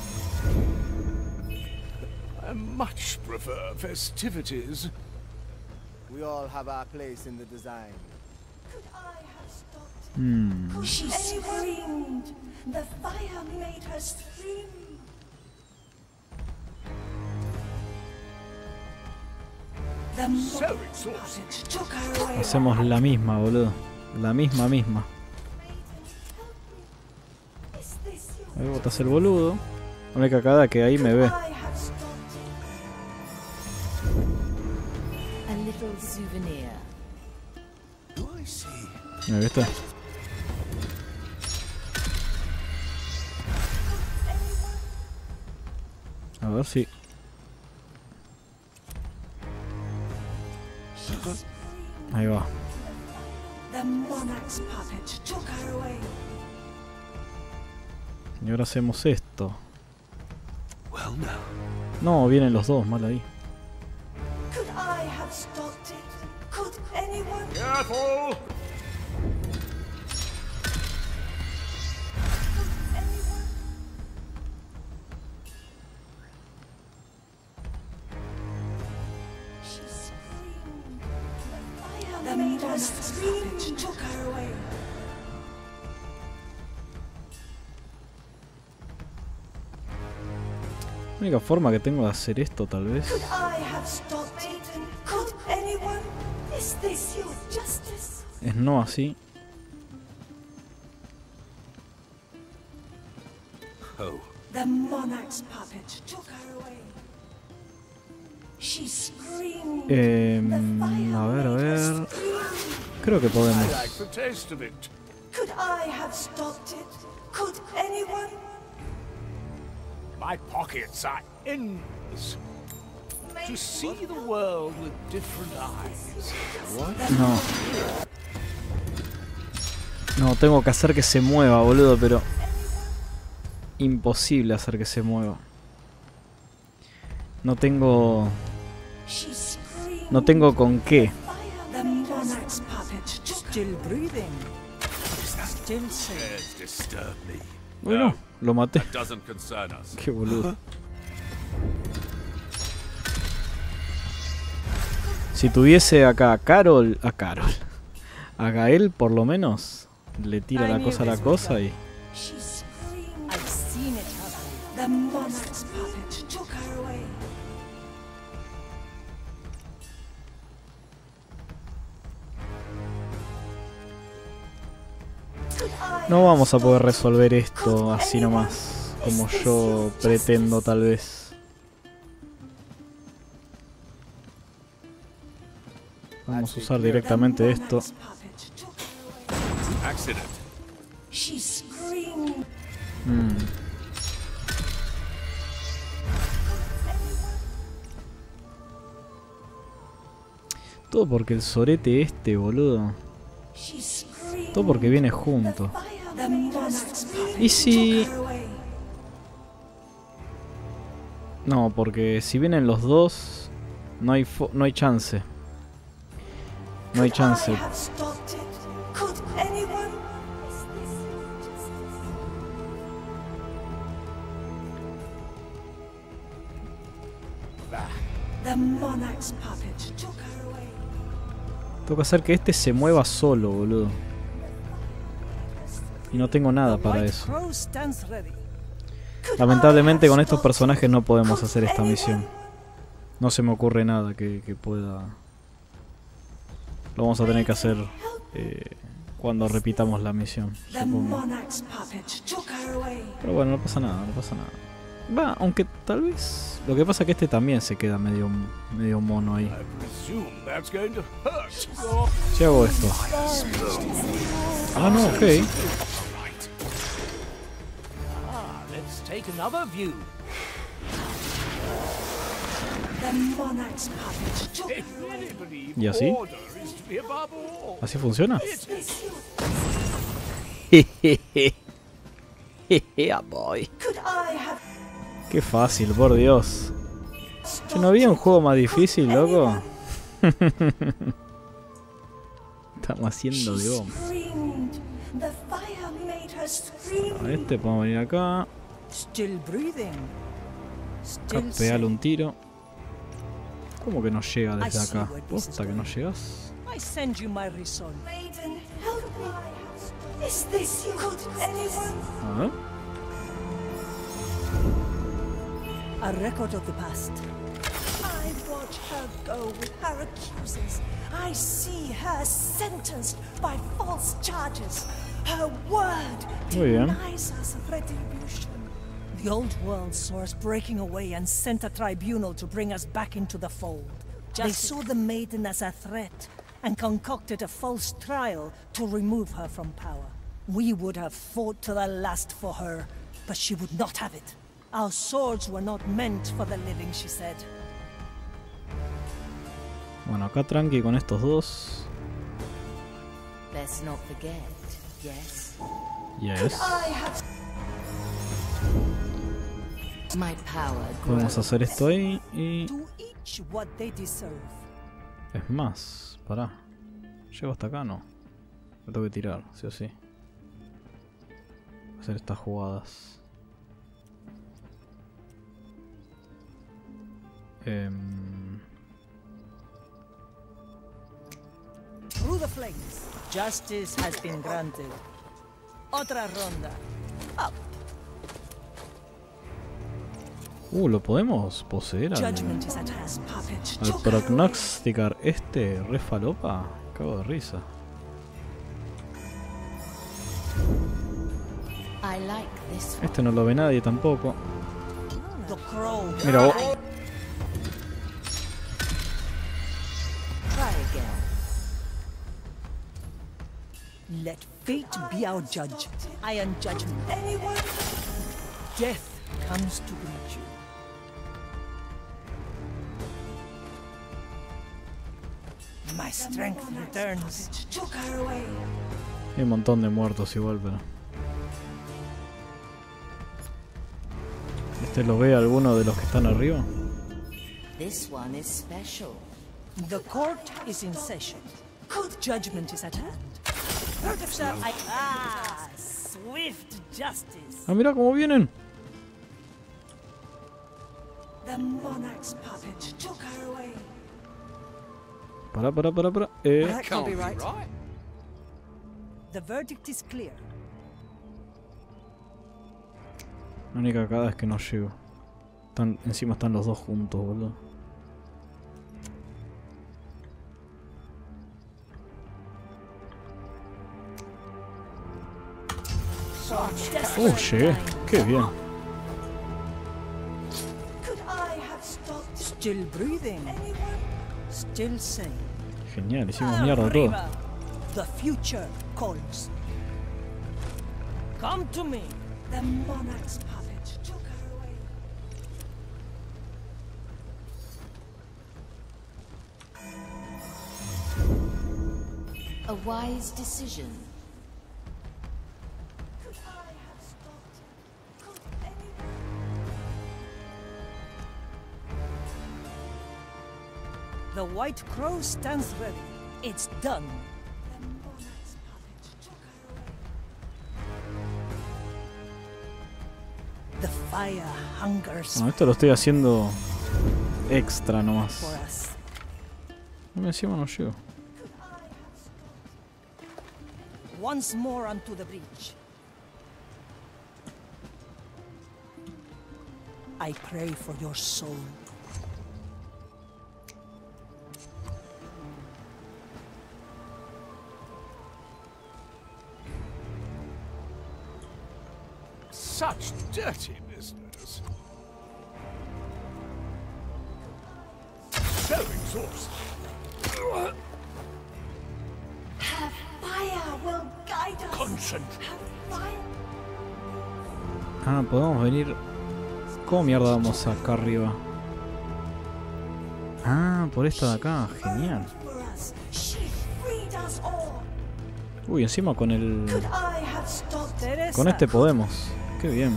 I much prefer festivities. We all have our place in the design. Could I have stopped it? Hmm. She screamed. The fire made her scream. The So monarch's exhausting. puppet took her away. Hacemos la misma, boludo. La misma, misma. Is this your Ahí botas el boludo. La única cagada que ahí me ve. I have stopped it. A little souvenir. Do I see? ¿Me viste? A ver si... Ahí va. The monarch's puppet took her away. Y ahora hacemos esto. Well, now. No, vienen los dos, mal ahí. Could I have stopped it? Could anyone? Careful! Anyone? She screamed. The fire made her scream. Took her away. La única forma que tengo de hacer esto, tal vez. Could I have stopped it? Could anyone? Is this your justice? Es no así. Oh. The monarch's puppet took her away. She screamed. Eh, The fire a ver, a made her ver. scream. Creo que I podemos. like the taste of it. Could I have stopped it? Could anyone? My pockets are endless. To see the world with different eyes. What? No. No, tengo que hacer que se mueva, boludo, pero... imposible hacer que se mueva. No tengo... No tengo con qué. Bueno, lo maté. Qué boludo. Si tuviese acá a Carol, a Carol, a Gael por lo menos, le tira la cosa a la cosa y... No vamos a poder resolver esto así nomás, como yo pretendo tal vez. Vamos a usar directamente esto. Mm. Todo porque el sorete este, boludo. Todo porque viene junto. ¿Y si...? No, porque si vienen los dos, no hay fo no hay chance. No hay chance. Tengo que hacer que este se mueva solo, boludo. Y no tengo nada para eso. Lamentablemente con estos personajes no podemos hacer esta misión. No se me ocurre nada que, que pueda... Lo vamos a tener que hacer eh, cuando repitamos la misión, supongo. Pero bueno, no pasa nada, no pasa nada. Va, aunque tal vez... Lo que pasa es que este también se queda medio, medio mono ahí. Si hago esto. Ah, no, ok. ¿Y así? ¿Así funciona? Qué fácil, por Dios. Yo no había un juego más difícil, loco. Estamos haciendo de bomba. A este podemos venir acá. Acá pegarle un tiro. ¿Cómo que no llega desde acá? ¿Posta que no llegas? A ver. A record of the past. I watch her go with her accusers. I see her sentenced by false charges. Her word denies us retribution. The old world saw us breaking away and sent a tribunal to bring us back into the fold. They saw the maiden as a threat and concocted a false trial to remove her from power. We would have fought to the last for her, but she would not have it. Our swords were not meant for the living, she said. Bueno, acá tranqui con estos dos. Let's not forget, yes. Yes. My power Podemos hacer esto ahí y... To each what they deserve. Es más, pará. ¿Llego hasta acá? No. Me tengo que tirar, sí o sí. Hacer estas jugadas. Um... Through the flames, justice has been granted. Otra ronda. Up. Uh, ¿lo podemos poseer al, Judgment is at hand, puppet. al prognosticar este re falopa? Cago de risa. I like this one. Este no lo ve nadie tampoco. The crow. Mira vos. Try again. Let fate be our judge. Iron judgment. Anyone? Death comes to greet you. My strength returns. Took her away. Hay un montón de muertos igual, pero... ¿Este lo ve alguno de los que están arriba? This one is special. The court is in session. Good judgment is at hand. Ah, swift justice. Ah, mira cómo vienen. The monarch's puppet took her away. Para, para, para, para. Eh. That can't be right. The verdict is clear. La única cagada es que no llego. Están, encima están los dos juntos, boludo. Uh, llegué. Qué bien. Still breathing. Still sane. Genial, hicimos mierda todo. The future calls. Come to me. The monarch's puppet took her away. A wise decision. The White Crow stands ready. It's done. The fire hungers. No, esto lo estoy haciendo extra nomás. For us. No, encima no llego. Once more onto the breach. I pray for your soul. Such dirty business. So exhausting. Have fire will guide us. Concentrate. Have fire. Ah, podemos venir. ¿Cómo mierda vamos acá arriba? Ah, por esta de acá, genial. Uy, encima con el... Con este podemos. Qué bien.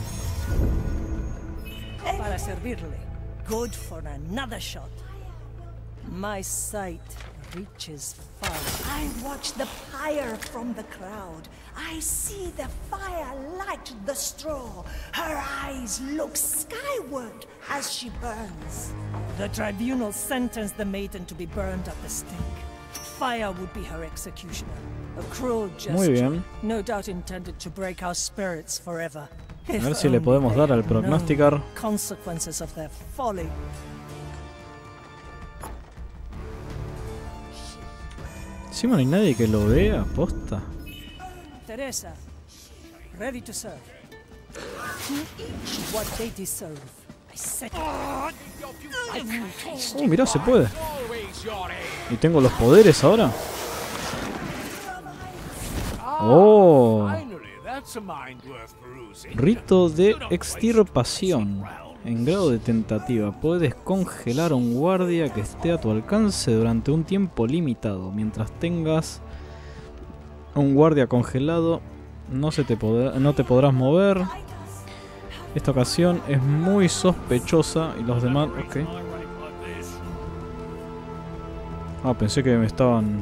Para servirle. Good for another shot. My sight reaches far. I watch the pyre from the crowd. I see the fire light the straw. Her eyes look skyward as she burns. The tribunal sentenced the maiden to be burned at the stake. Fire would be her executioner. A cruel gesture. Muy bien. No doubt intended to break our spirits forever. A ver si le podemos dar al prognosticar. Consequences of their folly. Encima no hay nadie que lo vea, posta. Teresa, ready to serve. To each what they deserve. I said. Oh, mirá, se puede. Y tengo los poderes ahora. Oh. Rito de extirpación. En grado de tentativa, puedes congelar a un guardia que esté a tu alcance durante un tiempo limitado. Mientras tengas un guardia congelado, no, se te, podrá, no te podrás mover. Esta ocasión es muy sospechosa y los demás... Ok. Ah, pensé que me estaban...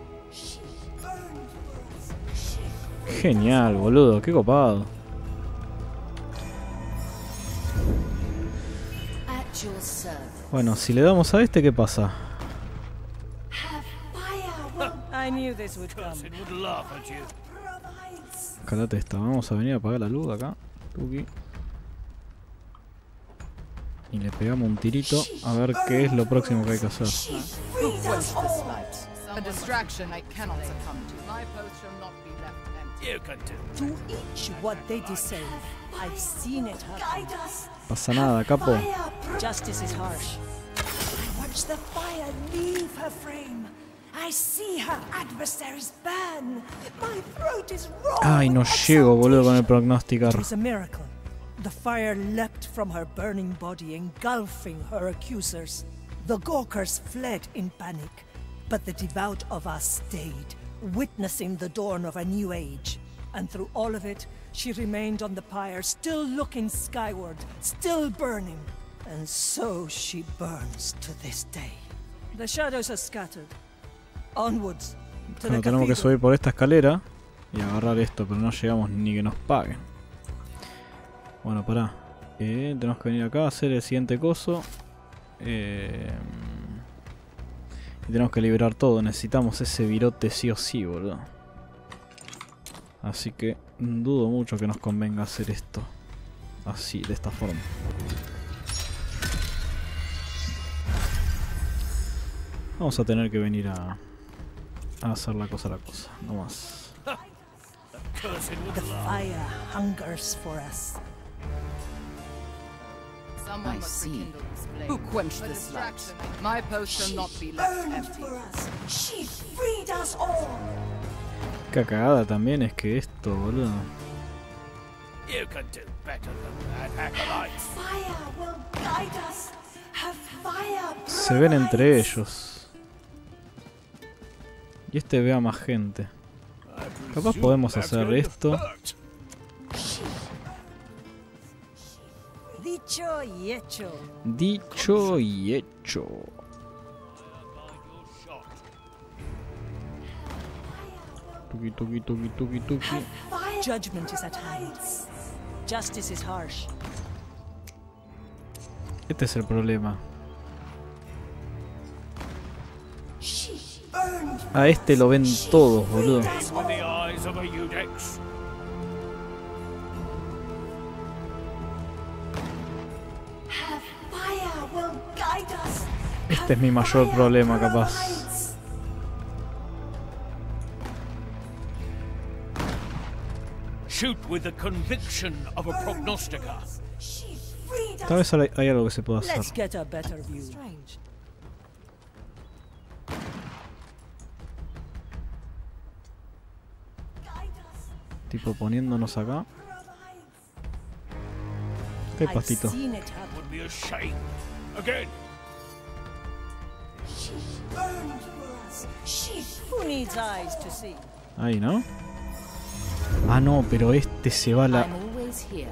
Genial, boludo, qué copado. Bueno, si le damos a este, ¿qué pasa? Calate esta, vamos a venir a apagar la luz acá. Tuki. Y le pegamos un tirito a ver qué es lo próximo que hay que hacer. Pasa nada, capo. Justice is harsh. I watch the fire leave her frame. Ay, no llego, boludo, con el prognosticar. The fire leapt from her burning body, engulfing her accusers. The Gawkers fled in panic, but the devout of us stayed, witnessing the dawn of a new age. And through all of it, she remained on the pyre, still looking skyward, still burning. And so she burns to this day. The shadows are scattered. Onwards to Bueno, the tenemos que cathedral. subir por esta escalera y agarrar esto, pero no llegamos ni que nos paguen. Bueno, pará. Eh, tenemos que venir acá a hacer el siguiente coso. Eh, y tenemos que liberar todo. Necesitamos ese virote sí o sí, boludo. Así que dudo mucho que nos convenga hacer esto así, de esta forma. Vamos a tener que venir a, a hacer la cosa a la cosa, no más. The fire hungers for us. I see. Who quenched this light? My post shall not be left empty. She freed us all. Qué cagada también es que esto, boludo. You can do better than that, acolytes. Fire will guide us. Have fire. Se ven entre ellos. Y este ve a más gente. Capaz podemos hacer esto. Dicho y hecho. Dicho y hecho. Tuki tuki tuki tuki tuki. Judgment is at hand. Justice is harsh. Este es el problema. A este lo ven todos, boludo. With the eyes of a Eudex. Este es mi mayor problema, capaz. Shoot with the conviction of a prognosticator. Tal vez hay hay algo que se pueda hacer. Let's get a better view. Tipo poniéndonos acá. ¿Qué pastito? Would be a shame. Again. Who needs eyes to see? Ahí, ¿no? Ah, no, pero este se va a la... I'm always here.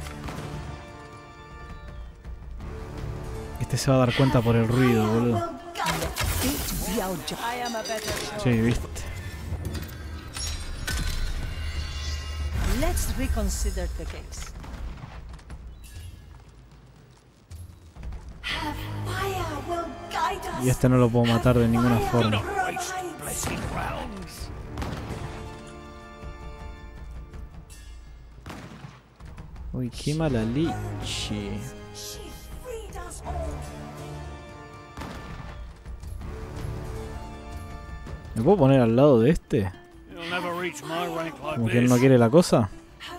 Este se va a dar cuenta por el ruido, boludo. I am a better show. Sí, viste. Let's reconsider the case. Y este no lo puedo matar de ninguna forma. Uy, qué mala leche. ¿Me puedo poner al lado de este? You'll never reach my rank like Como que él this. no quiere la cosa.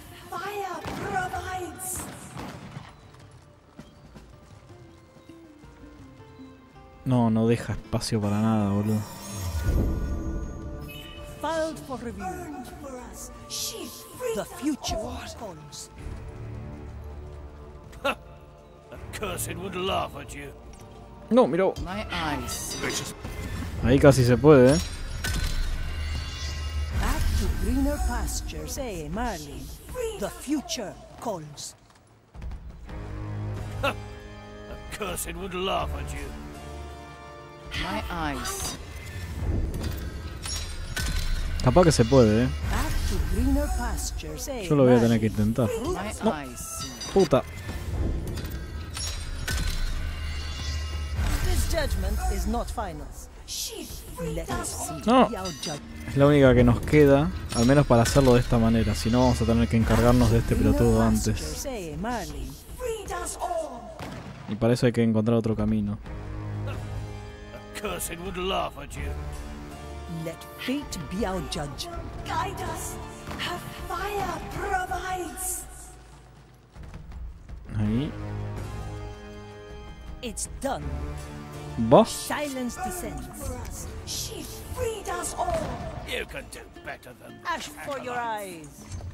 No, no deja espacio para nada, boludo. Filed for review. The future calls. Cursed would laugh at you. No, mira. My eyes. Ahí casi se puede, eh. Back to greener pastures, eh, Marley? The future calls. Cursed would laugh at you. My eyes. Capaz que se puede, eh. Back to greener pastures, eh, Yo lo voy a tener Marley? que intentar. My No. eyes. Puta. This judgment is not final. Let us see No. our judge. Es la única que nos queda, al menos para hacerlo de esta manera. Si no, vamos a tener que encargarnos de este pelotudo antes. Pastures, eh, Marley? Y para eso hay que encontrar otro camino. Cursed would laugh at you. Let fate be our judge. Guide us. Have fire provides. Ahí. It's done. ¿Vos? Silence descends. She freed us all. You can do better than Ash for your eyes.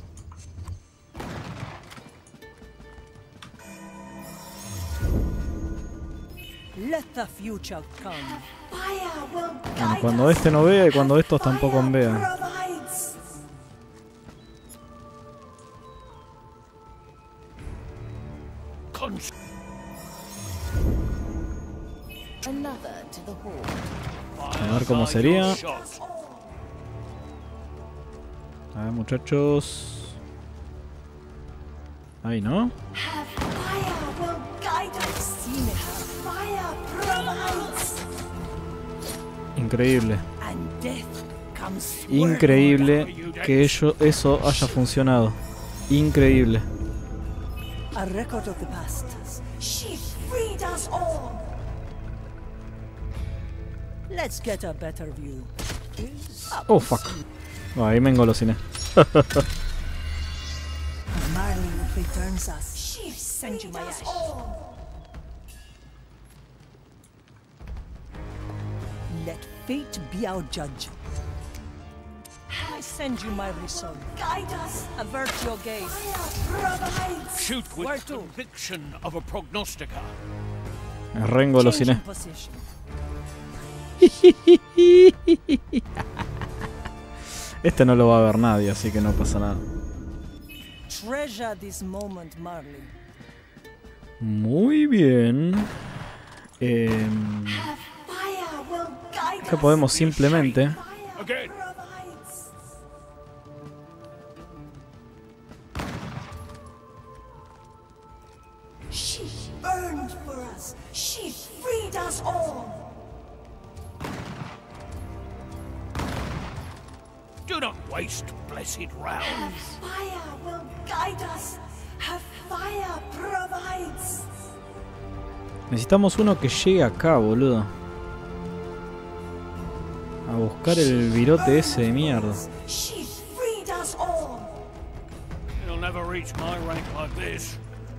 Let the future come. Fire will Bueno, guide cuando us. este no vea y cuando estos tampoco Fire vean. provides. cons- Another to the horde. A ver cómo sería. Shot. A ver, muchachos. Ahí, ¿no? Fire will guide us. Fire provides. Increíble. And death comes. Increíble que ello, eso haya funcionado. Increíble. A record of the past. She freed us all. Let's get a better view. Oh, fuck. Oh, ahí me engolosiné. Marley returns us. She Send you freed my us ash. all. Let fate be our judge. I send you my resolve. Guide us. Avert your gaze. Fire provides. Shoot with Where the to? conviction of a prognosticator. Me reengolosiné. Changing position. Este no lo va a ver nadie, así que no pasa nada. Treasure this moment, Marley. Muy bien. Eh, Fire will guide acá us. podemos simplemente Again. Provides. She burned for us. She freed us all. Do not waste blessed rounds. Fire will guide us. Her fire provides. necesitamos uno que llegue acá, boludo. A buscar el virote ese de mierda. She freed us all. You'll never reach my rank like this.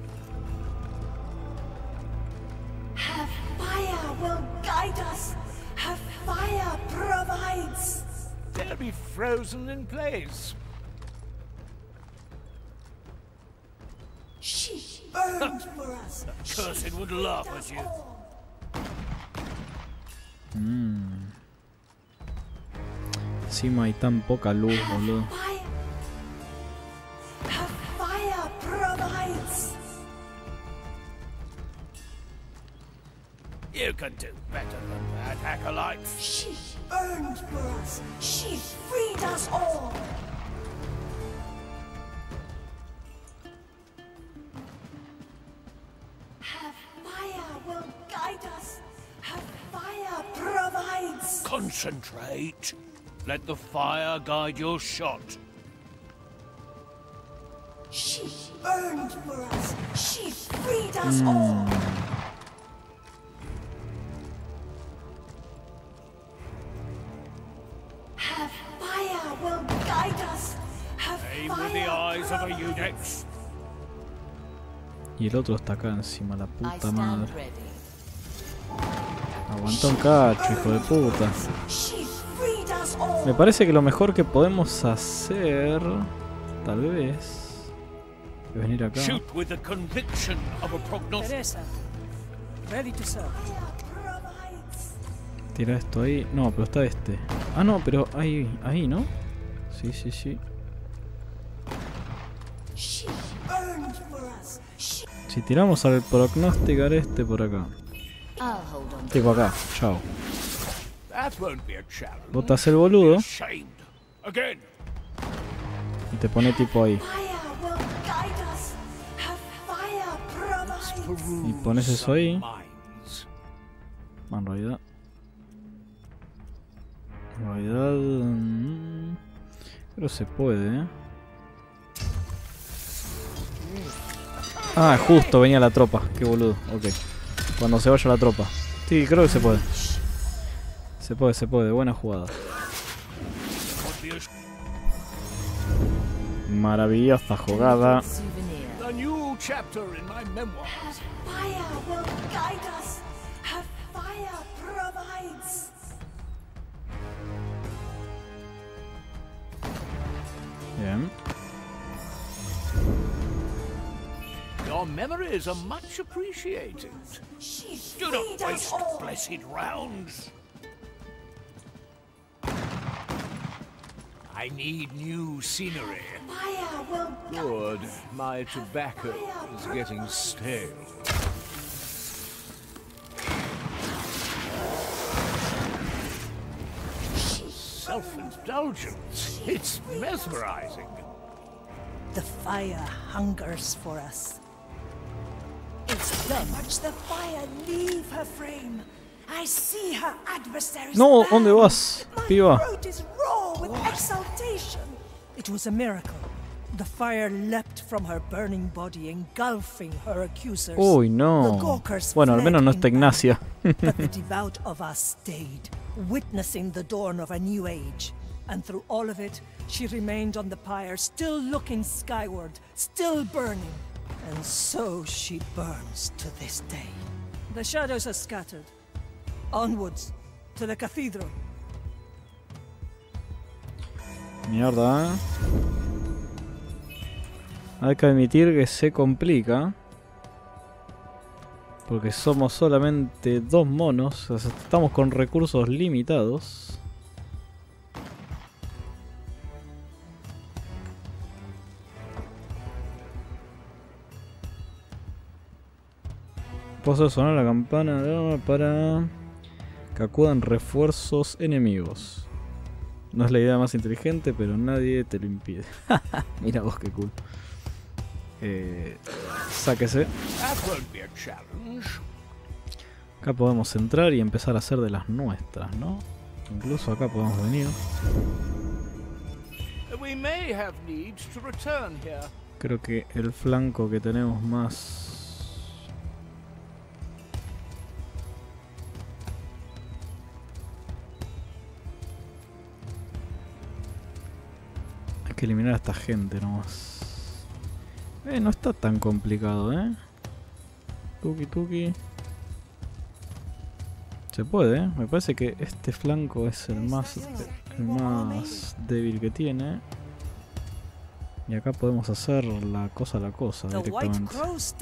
Her fire will guide us. Her fire provides. They'll be frozen in place. She burned for us. Cursed would laugh at you. Mm. Encima hay tan poca luz, boludo. Fire. Her fire provides. You can do better than that, acolyte. She burned for us. She freed us all. Her fire will guide us. Her fire provides. Concentrate. Let the fire guide your shot. She burned for us. She freed us all. Her fire will guide us. Her Aim with the fire eyes of a provides. Eudex. Y el otro está acá encima, la I puta stand madre. ready. Aguanta un cacho, hijo de puta. She freed us all. Me parece que lo mejor que podemos hacer, tal vez, es venir acá. Shoot with the conviction of a prognosticator. Teresa, ready to serve. Tira esto ahí. No, pero está este. Ah, no, pero ahí, ahí, ¿no? Sí, sí, sí. She burned for us. She Si tiramos al prognosticar este por acá. I'll hold on. Tipo acá, chao. That won't be a challenge. Botas el boludo Shamed. Again. y te pone tipo ahí. fire will guide us. Her fire provides. Y pones eso ahí. Minds. En realidad. En realidad. mm, Pero se puede, ¿eh? Ah, justo venía la tropa. Qué boludo. Ok. Cuando se vaya la tropa. Sí, creo que se puede. Se puede, se puede. Buena jugada. Would be a Maravillosa jugada. Souvenir. A new chapter in my memoirs. Fire will guide us. Her fire Bien. Your memories are much appreciated. Do not waste blessed rounds. I need new scenery. Good. My tobacco is getting stale. Self-indulgence. It's mesmerizing. The fire hungers for us. It's done. Watch the fire leave her frame. I see her adversaries. No, ¿dónde vas, piba? My throat is raw with exultation. It was a miracle. The fire leapt from her burning body, engulfing her accusers. Uy, no. Bueno, al menos no está Ignacia. But the devout of us stayed, witnessing the dawn of a new age. And through all of it, she remained on the pyre, still looking skyward, still burning. And so she burns to this day. The shadows are scattered. Onwards, to the cathedral. Mierda. Hay que admitir que se complica. Porque somos solamente dos monos. O sea, estamos con recursos limitados. Puedo hacer sonar la campana para que acudan refuerzos enemigos. No es la idea más inteligente, pero nadie te lo impide. Mira vos, qué cool. Eh, sáquese. Acá podemos entrar y empezar a hacer de las nuestras, ¿no? Incluso acá podemos venir. Creo que el flanco que tenemos más... Hay que eliminar a esta gente nomás. Eh, no está tan complicado, ¿eh? Tuki tuki. Se puede, ¿eh? Me parece que este flanco es el más, el más débil que tiene. Y acá podemos hacer la cosa a la cosa directamente.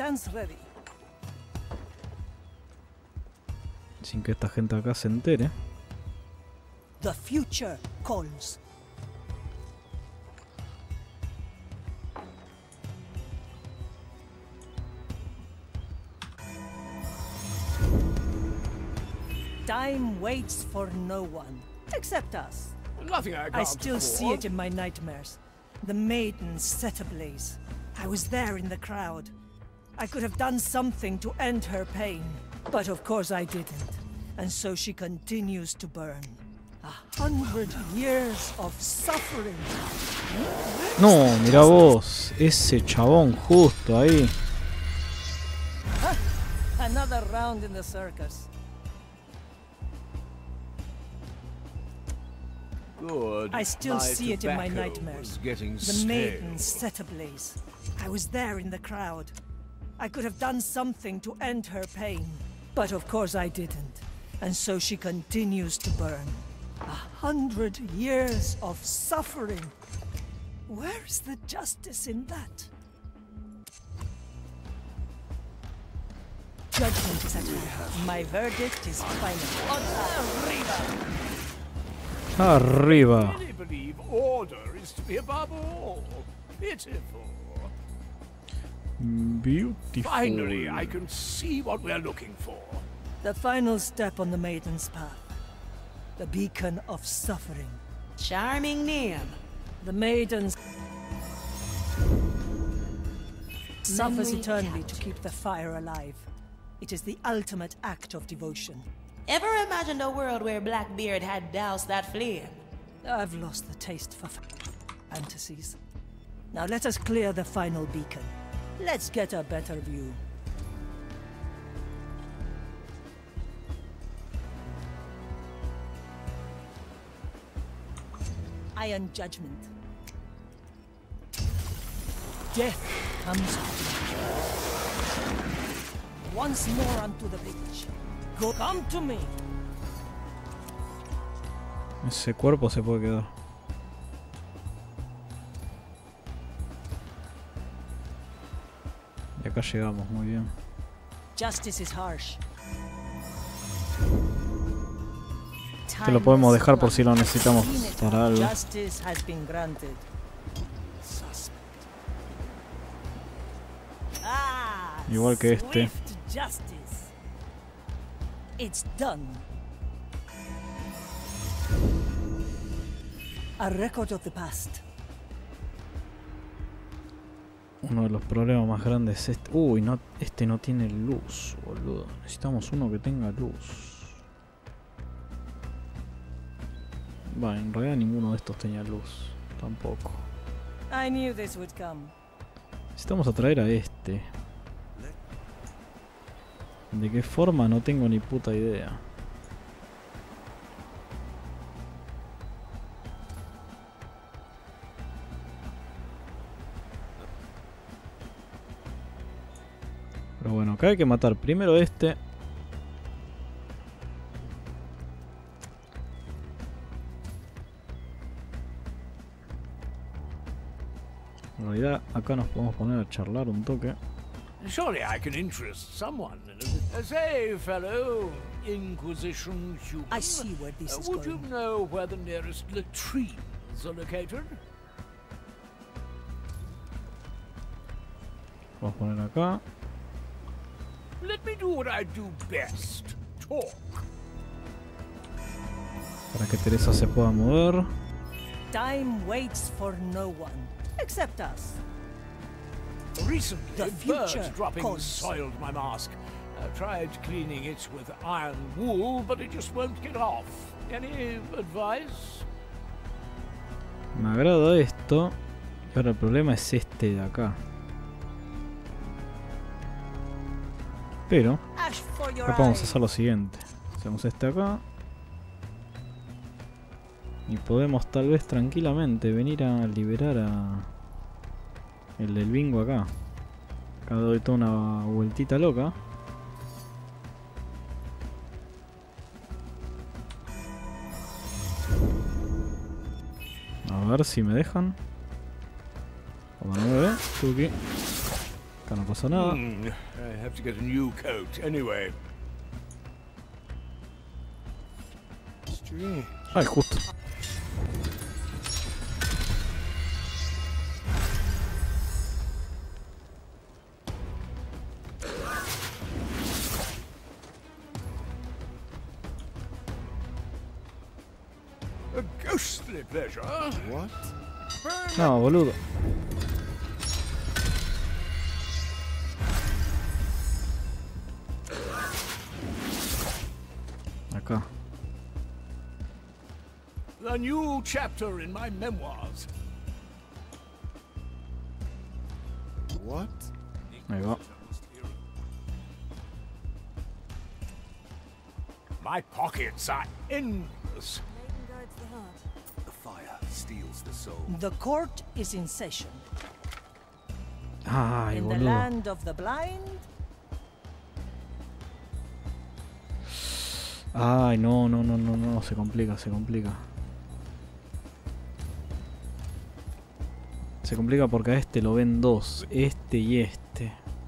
Sin que esta gente acá se entere. The future calls. Time waits for no one, except us. Nothing I can't I still afford. see it in my nightmares. The maiden set ablaze. I was there in the crowd. I could have done something to end her pain. But of course I didn't. And so she continues to burn. A hundred years of suffering. No, mira vos. Ese chabón justo ahí. Huh? Another round in the circus. Good. I still my see it in my tobacco nightmares. was getting The stale. maiden set ablaze. I was there in the crowd. I could have done something to end her pain. But of course I didn't. And so she continues to burn. A hundred years of suffering. Where's the justice in that? Judgment is at hand. My verdict is final. Arriba! Arriba. I really believe order is to be above all. Pitiful. Beautiful. Finally, I can see what we're looking for. The final step on the maiden's path. The beacon of suffering. Charming name. The maidens suffers eternally to keep the fire alive. It is the ultimate act of devotion. Ever imagined a world where Blackbeard had doused that flame? I've lost the taste for fantasies. Now let us clear the final beacon. Let's get a better view. Iron Judgment. Death comes to me. Once more onto the bridge. Go, come to me. Ese cuerpo se puede quedar. Y acá llegamos, muy bien. Justice is harsh. Te lo podemos dejar por si lo necesitamos para algo. Justice has been granted. Ah, igual que este. Justice. It's done. A record of the past. Uno de los problemas más grandes es este. Uy, no, este no tiene luz, boludo. Necesitamos uno que tenga luz. Bueno, en realidad ninguno de estos tenía luz. Tampoco. I knew this would come. Necesitamos atraer a este. ¿De qué forma? No tengo ni puta idea. Pero bueno, acá hay que matar primero este. En realidad acá nos podemos poner a charlar un toque. Surely I can interest someone. Uh, say, fellow Inquisition human. I see where this uh, is would going. you know where the nearest latrines are located? Vamos a poner acá. Let me do what I do best. Talk. Para que Teresa se pueda mover. Time waits for no one, except us. Recently, The birds future dropping calls. soiled my mask. I tried cleaning it with iron wool, but it just won't get off. Any advice? Me agrada esto. Y ahora el problema es este de acá. Pero Ash for your acá vamos a eyes. hacer lo siguiente. Hacemos este acá. Y podemos tal vez tranquilamente venir a liberar a el del bingo acá. Acá doy toda una vueltita loca. A ver si me dejan. Como no me ve, Tuki. Acá no pasa nada. Hmm, I have to get a new coat anyway. Strange. Ay, justo. A ghostly pleasure. What? No, boludo. Acá. A new chapter in my memoirs. What? Ahí va. My pockets are endless. The fire steals the soul. The court is in session. Ay, In the boludo. land of the blind. Ay, no, no, no, no, no, se complica, se complica. Se complica porque a este lo ven dos, este y este.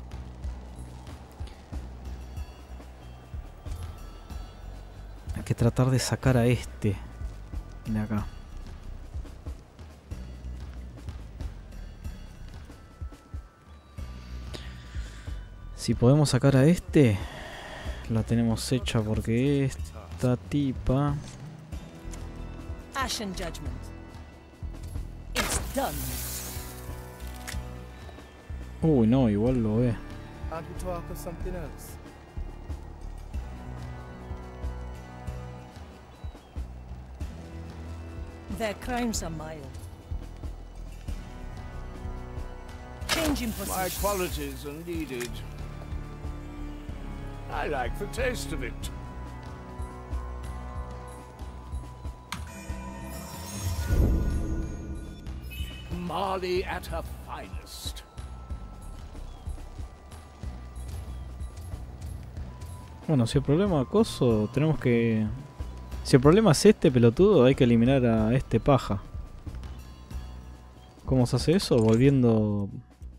Hay que tratar de sacar a este de acá. Si podemos sacar a este, la tenemos hecha porque esta tipa... Ashen judgment. It's done. Uy, no, igual lo ve. Aren't we talk of something else? Their crimes are mild. Change in My position. qualities are needed. I like the taste of it. Marley at her finest. Bueno, si el problema acoso, tenemos que Si el problema es este pelotudo, hay que eliminar a este paja. ¿Cómo se hace eso? Volviendo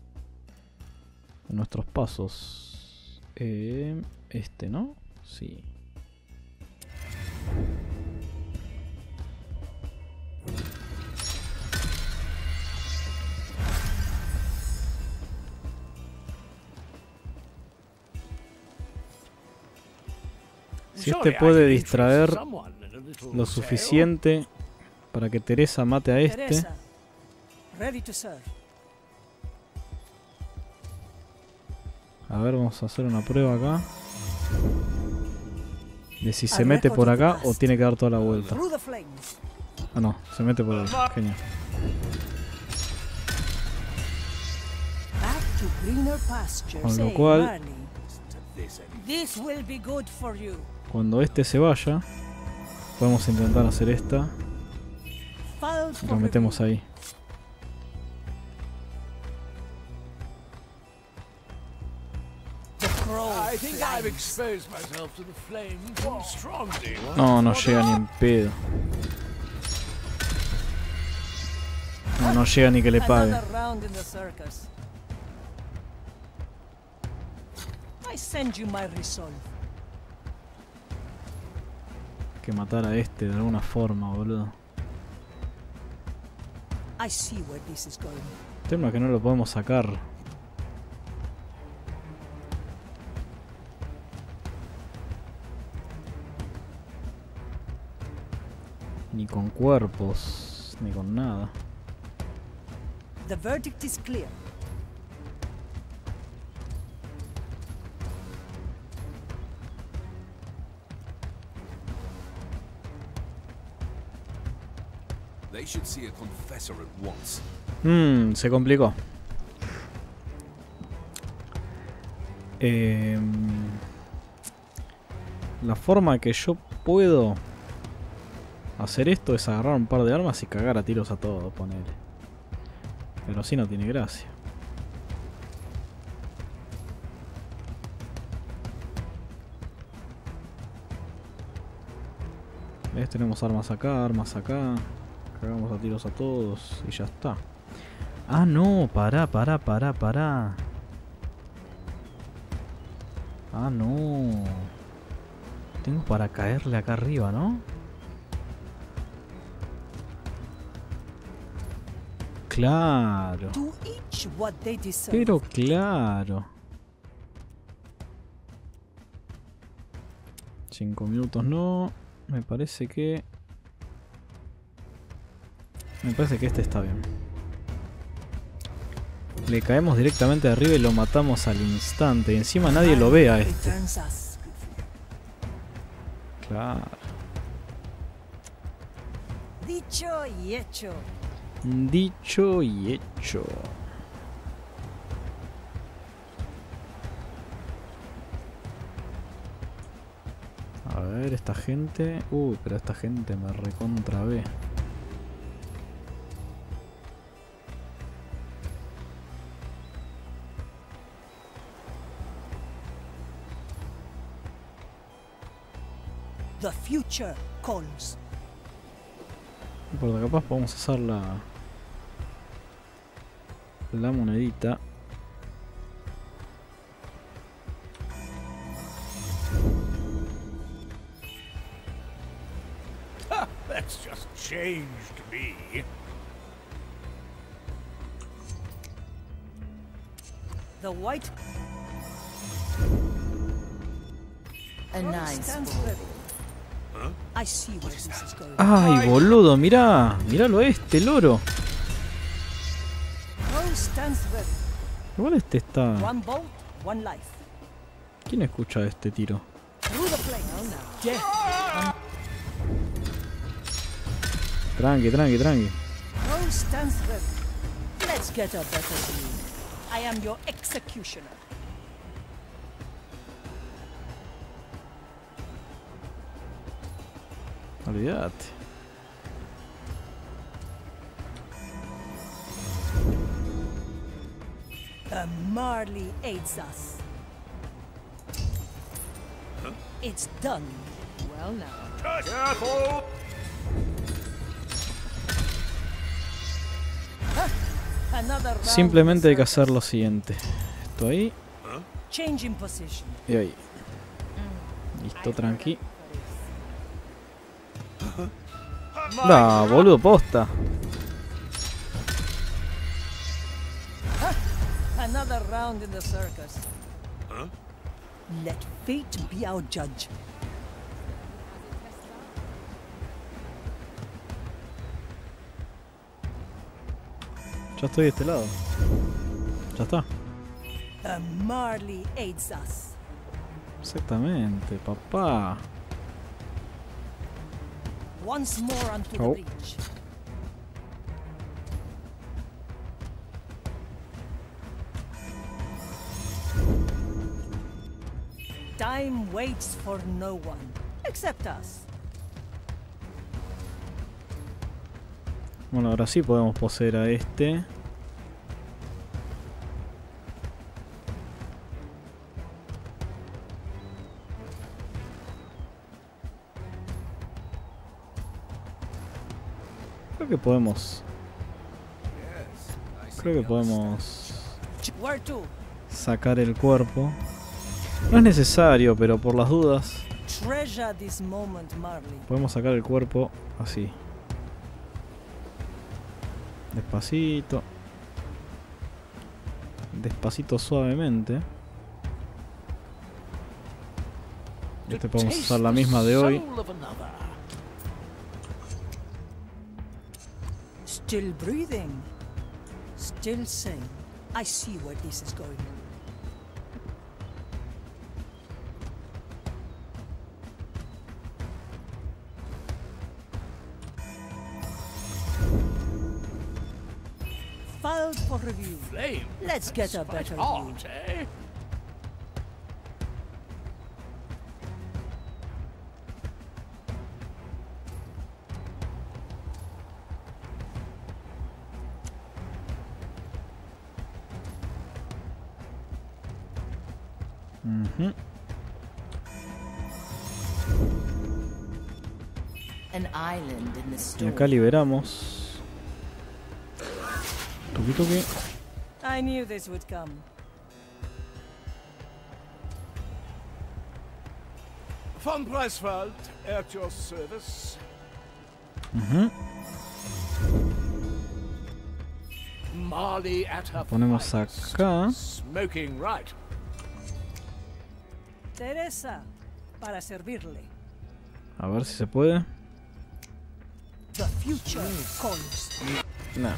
a nuestros pasos. Eh, este, ¿no? Sí. Si este puede distraer lo suficiente para que Teresa mate a este. Teresa, ready to serve. A ver, vamos a hacer una prueba acá. De si se mete por acá o tiene que dar toda la vuelta. Ah, no, se mete por ahí. Genial. Con lo cual, cuando este se vaya, podemos intentar hacer esta. Lo metemos ahí. No, no llega ni en pedo. No, no llega ni que le pague. Hay que matar a este de alguna forma, boludo. El tema es que no lo podemos sacar. Ni con cuerpos, ni con nada. The verdict is clear. They should see a confessor at once. Mmm, se complicó. Eh, la forma que yo puedo hacer esto es agarrar un par de armas y cagar a tiros a todos, ponele. Pero así no tiene gracia. ¿Ves? Tenemos armas acá, armas acá. Cagamos a tiros a todos y ya está. Ah, no, pará, pará, pará, pará. Ah, no. Tengo para caerle acá arriba, ¿no? Claro. Pero claro. Cinco minutos no. Me parece que... Me parece que este está bien. Le caemos directamente de arriba y lo matamos al instante. Y encima nadie lo ve a este. Claro. Dicho y hecho. Dicho y hecho. A ver, esta gente... Uy, pero esta gente me recontra ve. The future calls. No importa, capaz podemos hacer la... La monedita. That's just changed me. The white. A nice ball. I see where this is going. Ay, boludo, mirá. Míralo este, loro. Igual este está... One bolt, one life. ¿Quién escucha este tiro? Tranqui, tranqui, tranqui. Let's get a better view. I am your executioner. Olvídate. Uh, Marley aids us. Huh? It's done. Well now. Simplemente hay que hacer lo siguiente. Esto ahí. Y ahí. Listo, tranqui. Da, boludo, posta. Another round in the circus. Huh? Let fate be our judge. Ya estoy de este lado. Ya está. Uh, Marley aids us. Exactamente, papá. Once more onto oh. the beach. Time waits for no one, except us. Bueno, ahora sí podemos poseer a este. Creo que podemos. Creo que podemos sacar el cuerpo. No es necesario, pero por las dudas podemos sacar el cuerpo así. Despacito. Despacito, suavemente. Este podemos usar la misma de hoy. Still breathing. Still sane. I see where this is going. Filed for review. Flame. Let's get a better view. Eh? Uh-huh. An island in the Y storm. acá liberamos. Tuki tuki. I knew this would come. Von Preiswald, at your service. Uh-huh. Marley at her Ponemos acá. Smoking right. Teresa, para servirle. A ver si se puede. The future calls. Nah.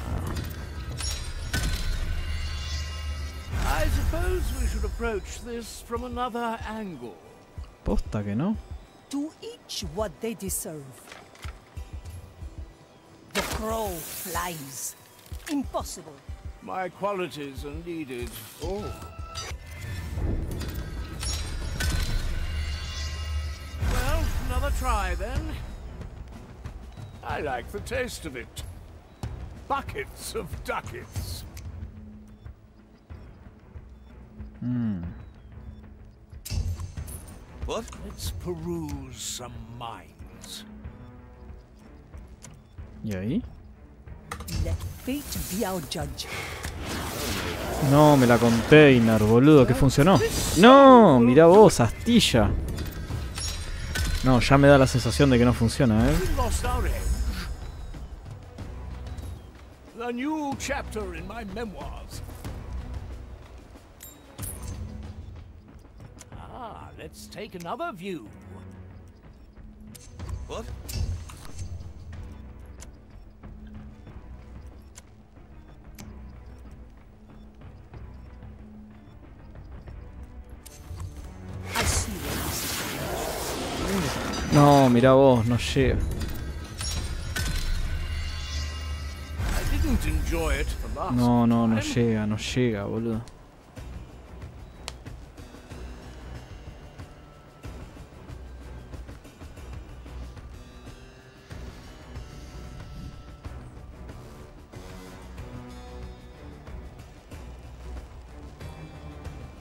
I suppose we should approach this from another angle. Posta que no. To each what they deserve. The crow flies. Impossible. My qualities are needed. Oh. Well, another try then. I like the taste of it. Buckets of ducats. Hmm. What? Let's peruse some minds. ¿Y ahí? Let fate be our judge. No, me la container, boludo, que funcionó. No, mirá vos, astilla. No, ya me da la sensación de que no funciona, eh. A new chapter in my memoirs. Ah, let's take another view. What? No, mirá vos, no llega. No, no, no llega, no llega, boludo.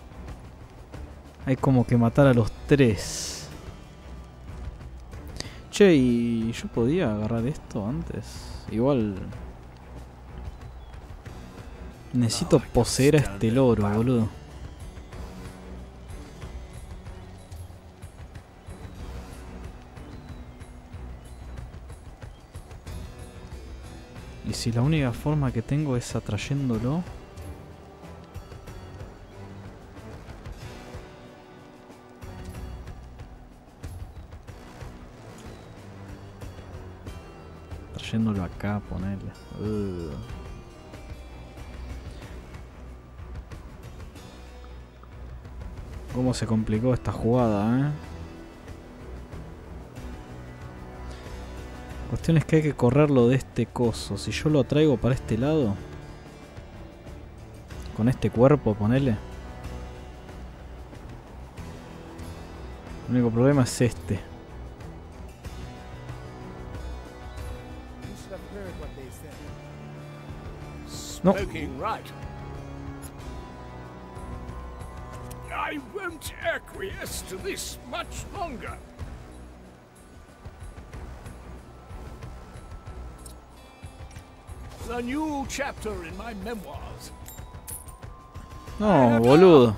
Hay como que matar a los tres. Che, y yo podía agarrar esto antes. Igual... Necesito poseer a este loro, boludo. Y si la única forma que tengo es atrayéndolo... Trayéndolo acá, ponerle. Uh. Cómo se complicó esta jugada, eh. La cuestión es que hay que correrlo de este coso. Si yo lo traigo para este lado, con este cuerpo, ponele. El único problema es este. No. I won't acquiesce to this much longer. The new chapter in my memoirs. No, boludo.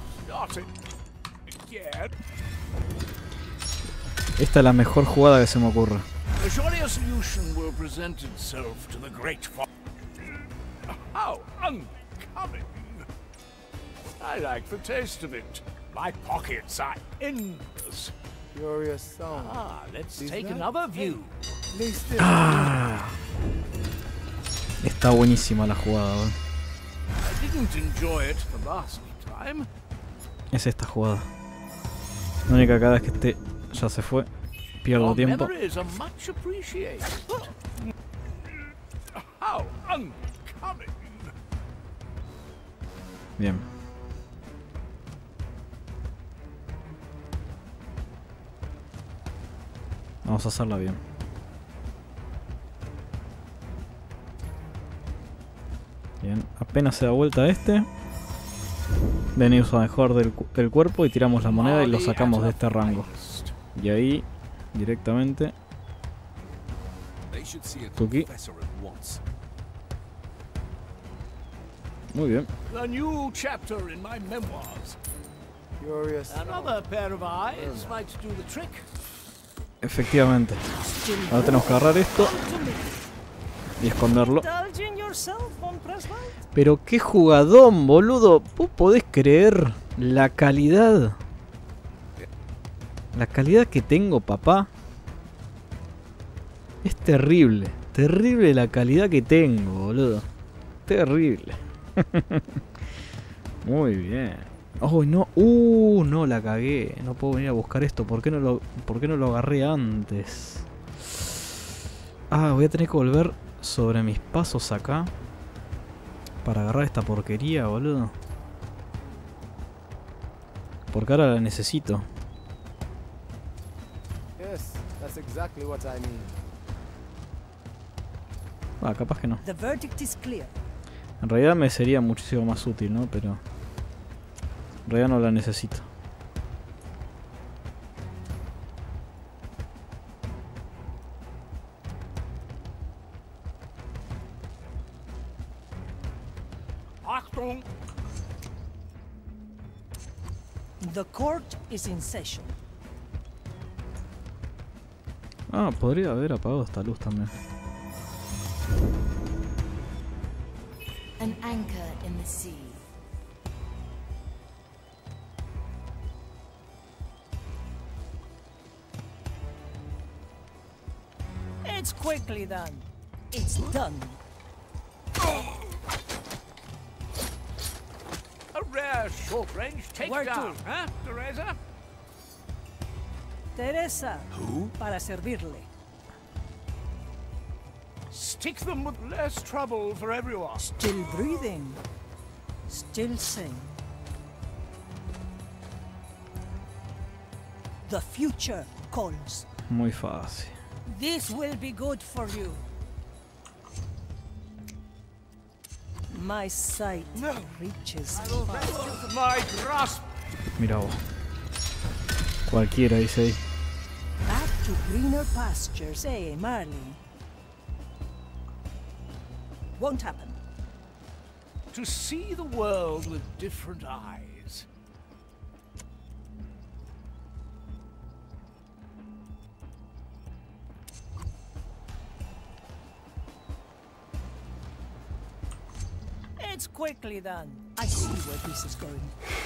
Esta es la mejor jugada que se me ocurre. Surely a solution will present itself to the great fo- How uncommon. I like the taste of it. My pockets are endless. Curious song. Ah, let's take another view. Ah. Está buenísima la jugada, boludo. I didn't enjoy it the last time. Es esta jugada. La única cada vez que esté ya se fue. Pierdo tiempo. Bien. Vamos a hacerla bien. Bien, apenas se da vuelta este. Venimos a mejor del, cu del cuerpo y tiramos la moneda y lo sacamos de este rango. Y ahí, directamente. Tuki. Muy bien. Efectivamente. Ahora tenemos que agarrar esto y esconderlo. Pero qué jugadón, boludo. ¿Vos podés creer la calidad? La calidad que tengo, papá. Es terrible. Terrible la calidad que tengo, boludo. Terrible. Muy bien. Oh, no. Uh, no, la cagué. No puedo venir a buscar esto. ¿Por qué no lo, por qué no lo agarré antes? Ah, voy a tener que volver sobre mis pasos acá para agarrar esta porquería, boludo. Porque ahora la necesito. Yes, that's exactly what I mean. Ah, capaz que no. The verdict is clear. En realidad me sería muchísimo más útil, ¿no? Pero en realidad no la necesito. The court is in session. Ah, podría haber apagado esta luz también. An anchor in the sea. It's quickly done. It's done. A rare short-range takedown, huh, Teresa? Teresa. Who? Para servirle. Stick them with less trouble for everyone. Still breathing. Still sane. The future calls. Muy fácil. This will be good for you. My sight no. reaches my grasp. Mira vos. Cualquiera dice ahí. Back to to greener pastures, eh, Marley? Won't happen. To see the world with different eyes. It's quickly done. I see where this is going.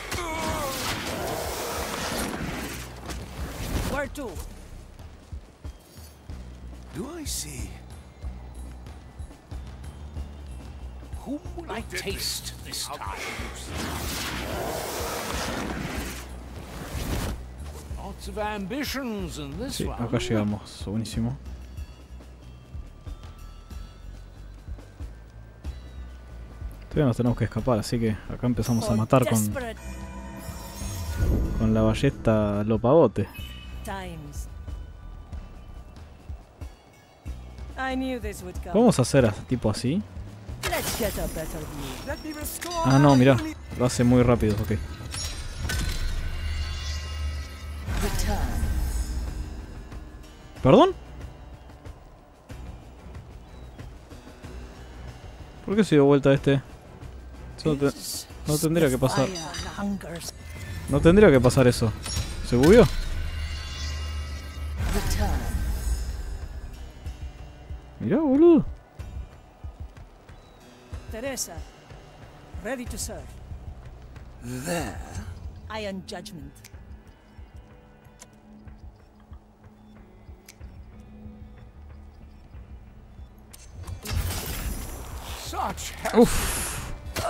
Where to? Do I see? Whom will I taste this time? Lots of ambitions in this Sí, one. acá llegamos. Buenísimo. Todavía nos tenemos que escapar, así que acá empezamos a matar con con la ballesta lopabote. ¿Podemos hacer tipo así? Ah, no, mirá. Lo hace muy rápido, ok. ¿Perdón? ¿Por qué se dio vuelta este? Eso te- no tendría que pasar. No tendría que pasar eso. ¿Se bugueó? Mirá, boludo. Teresa, ready to serve. There? Iron judgment. Such Uf.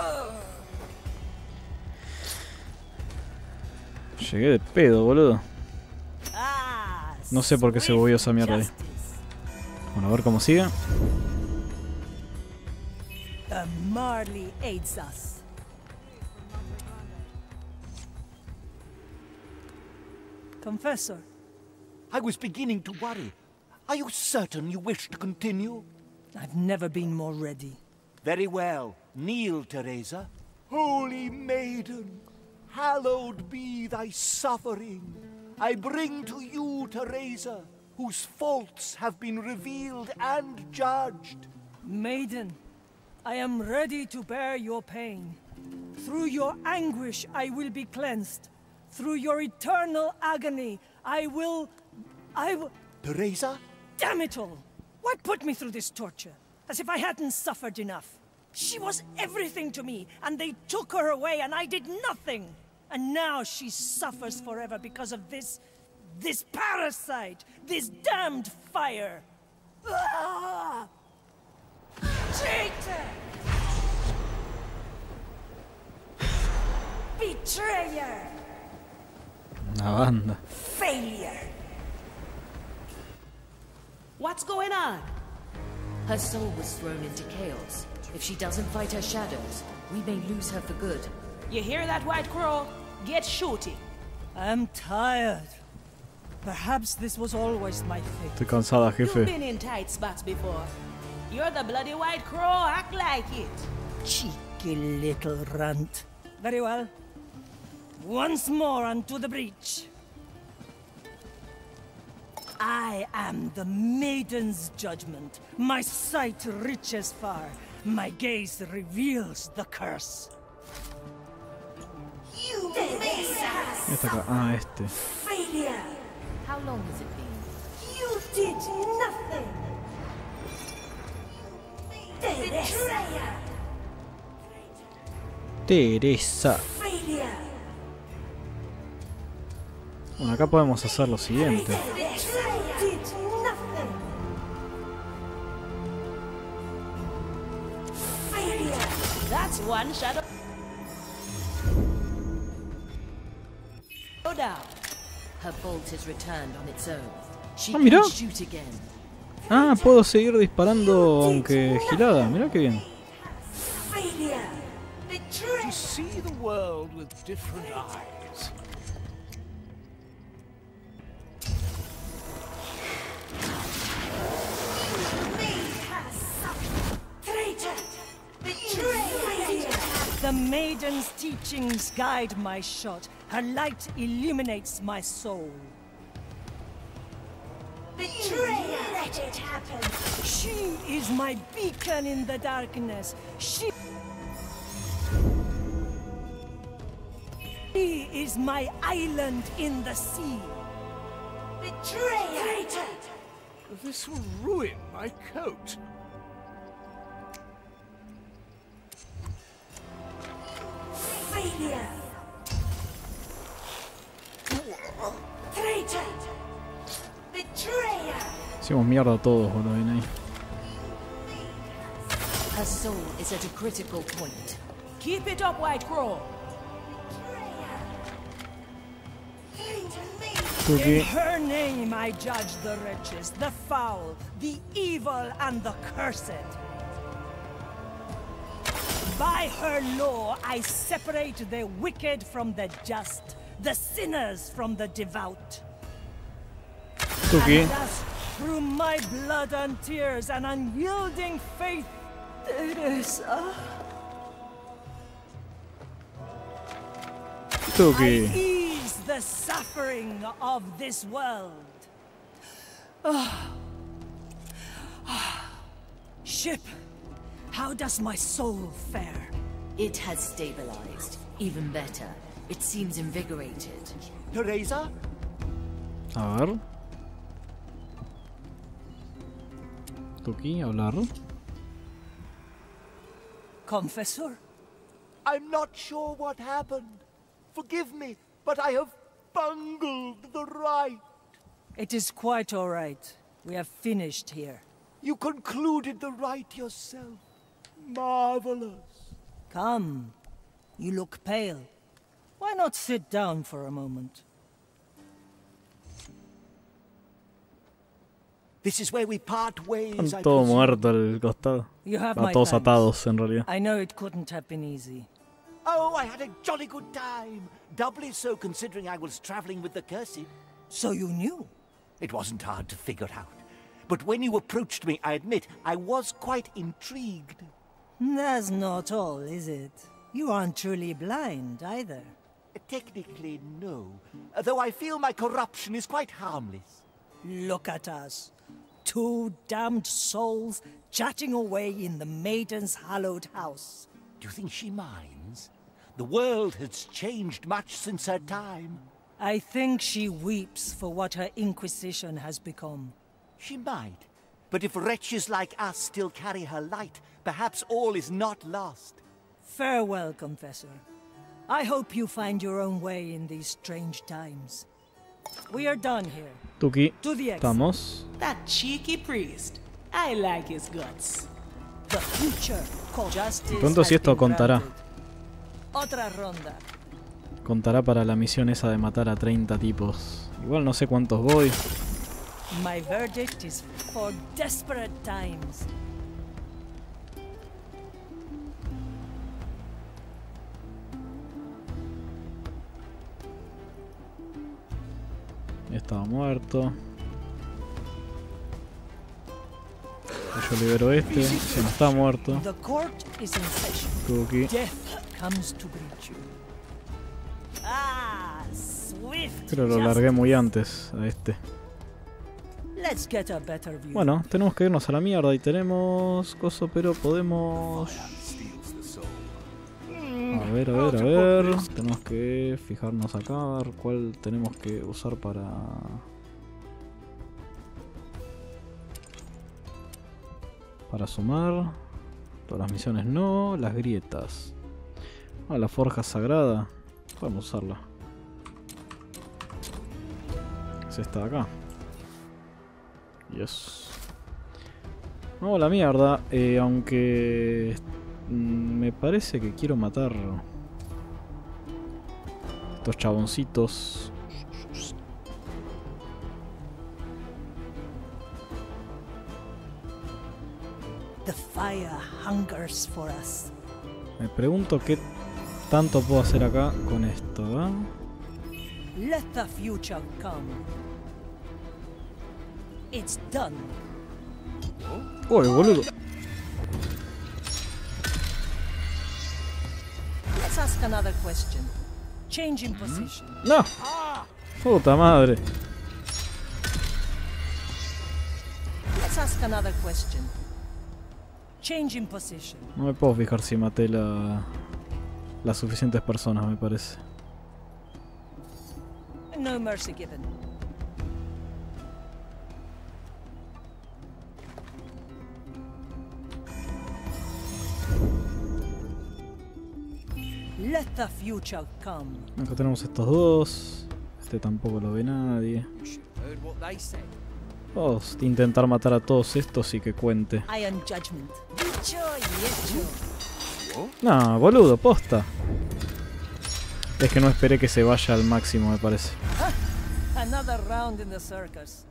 Llegué de pedo, boludo. No sé por qué se bugueó esa mierda ahí. Bueno, a ver cómo sigue. The Marley aids us. Confessor. I was beginning to worry. Are you certain you wish to continue? I've never been more ready. Very well. Kneel, Teresa. Holy maiden, hallowed be thy suffering. I bring to you, Teresa, whose faults have been revealed and judged. Maiden, I am ready to bear your pain. Through your anguish I will be cleansed. Through your eternal agony I will... I will... Teresa? Damn it all! Why put me through this torture? As if I hadn't suffered enough. She was everything to me, and they took her away and I did nothing. And now she suffers forever because of this... this parasite! This damned fire! Ah! Traitor! Betrayer! Una banda. Failure! What's going on? Her soul was thrown into chaos. If she doesn't fight her shadows, we may lose her for good. You hear that, White Crow? Get shooting. I'm tired. Perhaps this was always my fate. Estoy cansada, You've jefe. been in tight spots before. You're the bloody White Crow. Act like it. Cheeky little runt. Very well. Once more unto the breach. I am the Maiden's judgment. My sight reaches far. My gaze reveals the curse. You Esta acá. Ah, este. failure. How long has it been? You did nothing. Teresa. Teresa. Failure. Bueno, acá podemos hacer lo siguiente. Did nothing. Failure. That's one shadow. Go down. Her bolt has returned on its own. She Ah, mirá. can shoot again. Ah, puedo seguir disparando aunque girada. Mirá qué bien. Failure. To see the world with different eyes. The Maiden's teachings guide my shot. Her light illuminates my soul. Betrayer! Let it happen! She is my beacon in the darkness. She... She is my island in the sea. Betrayer! This will ruin my coat. Failure! Traitor! Betrayer! Hicimos mierda a todos, boludo, ven ahí. Her soul is at a critical point. Keep it up, White Crow. In her name I judge the wretches, the foul, the evil, and the cursed. By her law I separate the wicked from the just, the sinners from the devout. Tuki. And thus, through my blood and tears and unyielding faith, Teresa, Tuki. I ease the suffering of this world. Ah. Ah. Ship, how does my soul fare? It has stabilized. Even better. It seems invigorated. Teresa? A ver. Tuki, hablar. Confessor? I'm not sure what happened. Forgive me, but I have bungled the rite. It is quite all right. We have finished here. You concluded the rite yourself. Marvelous. Come. You look pale. Why not sit down for a moment? This is where we part ways. Están todos muertos al costado. You have A my todos thanks. atados, en realidad. I know it couldn't have been easy. Oh, I had a jolly good time. Doubly so considering I was traveling with the Cursed. So you knew? It wasn't hard to figure out. But when you approached me, I admit, I was quite intrigued. That's not all, is it? You aren't truly blind, either. Technically, no. Though I feel my corruption is quite harmless. Look at us. Two damned souls chatting away in the maiden's hallowed house. Do you think she minds? The world has changed much since her time. I think she weeps for what her Inquisition has become. She might. But if wretches like us still carry her light, perhaps all is not lost. Farewell, Confessor. I hope you find your own way in these strange times. We are done here. Tuki, To the exit. estamos. That cheeky priest. I like his guts. The future called justice Pronto has si esto been contará. granted. Otra ronda. Contará para la misión esa de matar a treinta tipos. Igual no sé cuántos voy. My verdict is for desperate times. Estaba muerto. Yo libero este. Se no está muerto. The court is in session. Tuki. Death comes to greet you. Ah, swift. Creo que lo largué muy antes a este. Let's get a better view. Bueno, tenemos que irnos a la mierda y tenemos coso, pero podemos... A ver, a ver, a ver. Tenemos que fijarnos acá, a ver cuál tenemos que usar para... Para sumar. Todas las misiones no, las grietas. Ah, la forja sagrada. Podemos usarla. Es esta de acá. Yes. No, la mierda. Eh, aunque... Me parece que quiero matar... Estos chaboncitos. The fire hungers for us. Me pregunto qué tanto puedo hacer acá con esto, ¿eh? Let the future come. It's done. Uy, boludo. Let's ask another question. Change in position. No. Puta madre. ask another question. Change in position. No me puedo fijar si maté la, las suficientes personas, me parece. No mercy given. Let the future come. Acá tenemos estos dos. Este tampoco lo ve nadie. Vamos a intentar matar a todos estos y que cuente. Iron Judgment. No, boludo, posta. Es que no esperé que se vaya al máximo, me parece. Another round in the circus.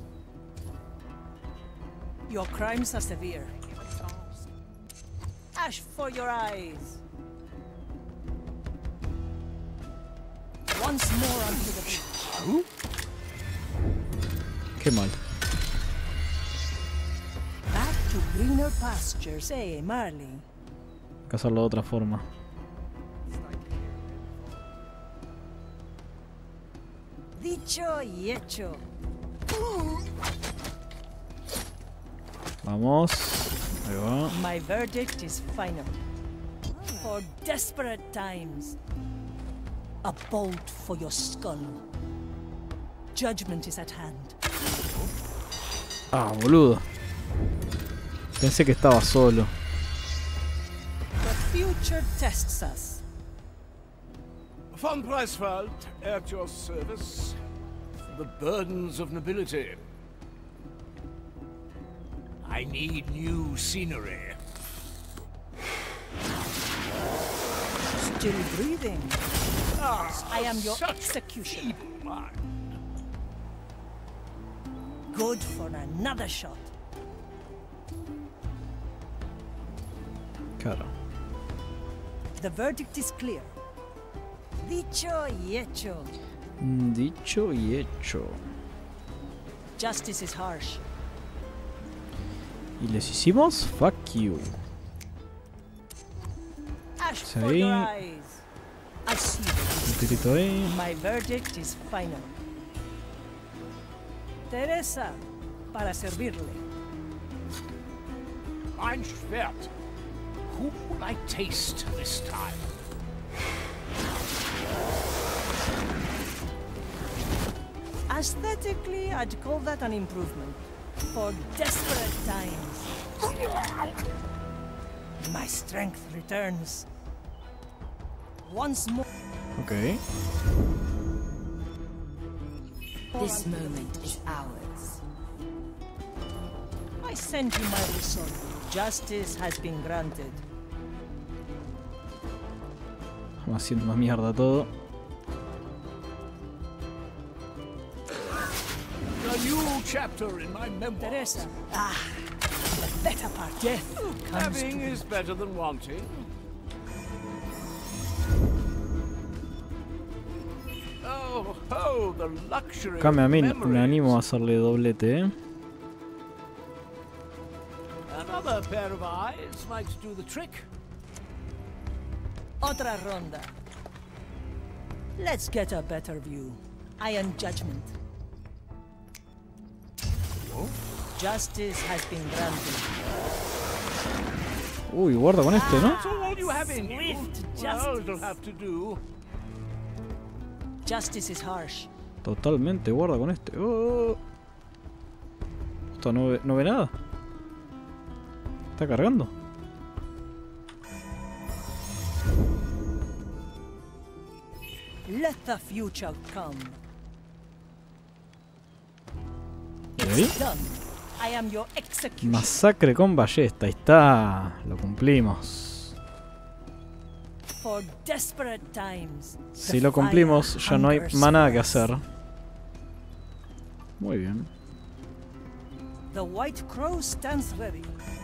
Your crimes are severe. Ash for your eyes. Once more onto the beach. Qué mal. Back to greener pastures, eh, Marley? Hay que hacerlo de otra forma. Dicho y hecho. Vamos. Ahí va. My verdict is final. For desperate times. A bolt for your skull. Judgment is at hand. Ah, boludo. Pensé que estaba solo. The future tests us. Von Preisfeld, at your service. The burdens of nobility. I need new scenery. Still breathing. Ah, I am your such executioner. feeble mind. Good for another shot. Claro. The verdict is clear. Dicho y hecho. Dicho y hecho. Justice is harsh. Y les hicimos fuck you. Ash Sí. for your eyes. I see. Un tirito ahí. My verdict is final. Teresa, para servirle. Ein Schwert. Who will I taste this time? Aesthetically, I'd call that an improvement. For desperate times. My strength returns. Once more. Ok. This moment is ours. I send you my result. Justice has been granted. Vamos haciendo una mierda todo. A new chapter in my memoirs. Teresa. Ah, the better part. Death comes Having to is better than wanting. Oh, oh, the luxury Acá me, of me memories. animo a hacerle doblete, eh. Another pair of eyes might do the trick. Otra ronda. Let's get a better view. Iron Judgment. Justice has been granted. Uy, guarda con este, ¿no? That's all you have in you. Swift Well, justice. it'll have to do. Justice is harsh. Totalmente, guarda con este. Oh. Esto no ve, no ve nada. Está cargando. Let the future come. ¿Y ahí? It's done. I am your executioner. Masacre con ballesta. Ahí está. Lo cumplimos. For desperate times. Si lo cumplimos, ya no hay más nada que hacer. Muy bien. The White Crow stands ready.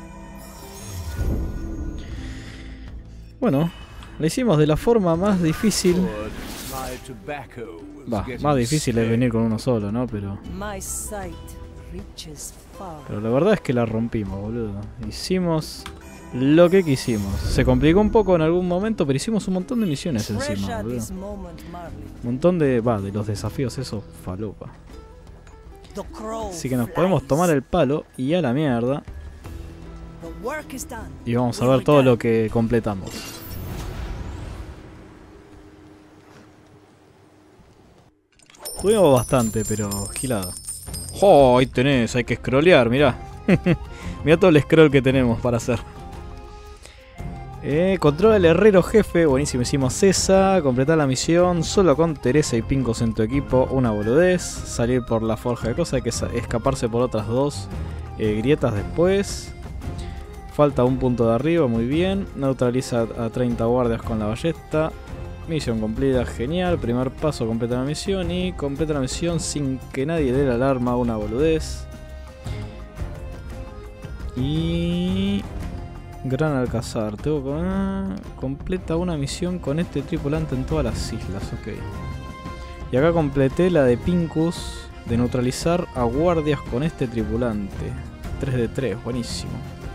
Bueno, lo hicimos de la forma más difícil. My tobacco was Va, getting más difícil es stale. venir con uno solo, ¿no? Pero, My sight reaches far. pero la verdad es que la rompimos, boludo. Hicimos lo que quisimos. Se complicó un poco en algún momento, pero hicimos un montón de misiones encima, Treasure boludo. this moment, Marley. Un montón de... Va, de los desafíos, eso, falopa. Así que nos podemos tomar el palo y a la mierda. Y vamos a ver todo lo que completamos. Tuvimos bastante, pero gilada. ¡Oh! Ahí tenés, hay que scrollear, mirá. Mirá todo el scroll que tenemos para hacer. Eh, controla el herrero jefe, buenísimo, hicimos esa. Completar la misión solo con Teresa y Pincus en tu equipo, una boludez. Salir por la forja de cosas, hay que escaparse por otras dos eh, grietas después. Falta un punto de arriba, muy bien. Neutraliza a treinta guardias con la ballesta. Misión cumplida, genial. Primer paso, completa la misión. Y completa la misión sin que nadie dé la alarma, una boludez. Y... Gran Alcázar. Tengo que... Ah, completa una misión con este tripulante en todas las islas, ok. Y acá completé la de Pincus, de neutralizar a guardias con este tripulante. tres de tres, buenísimo.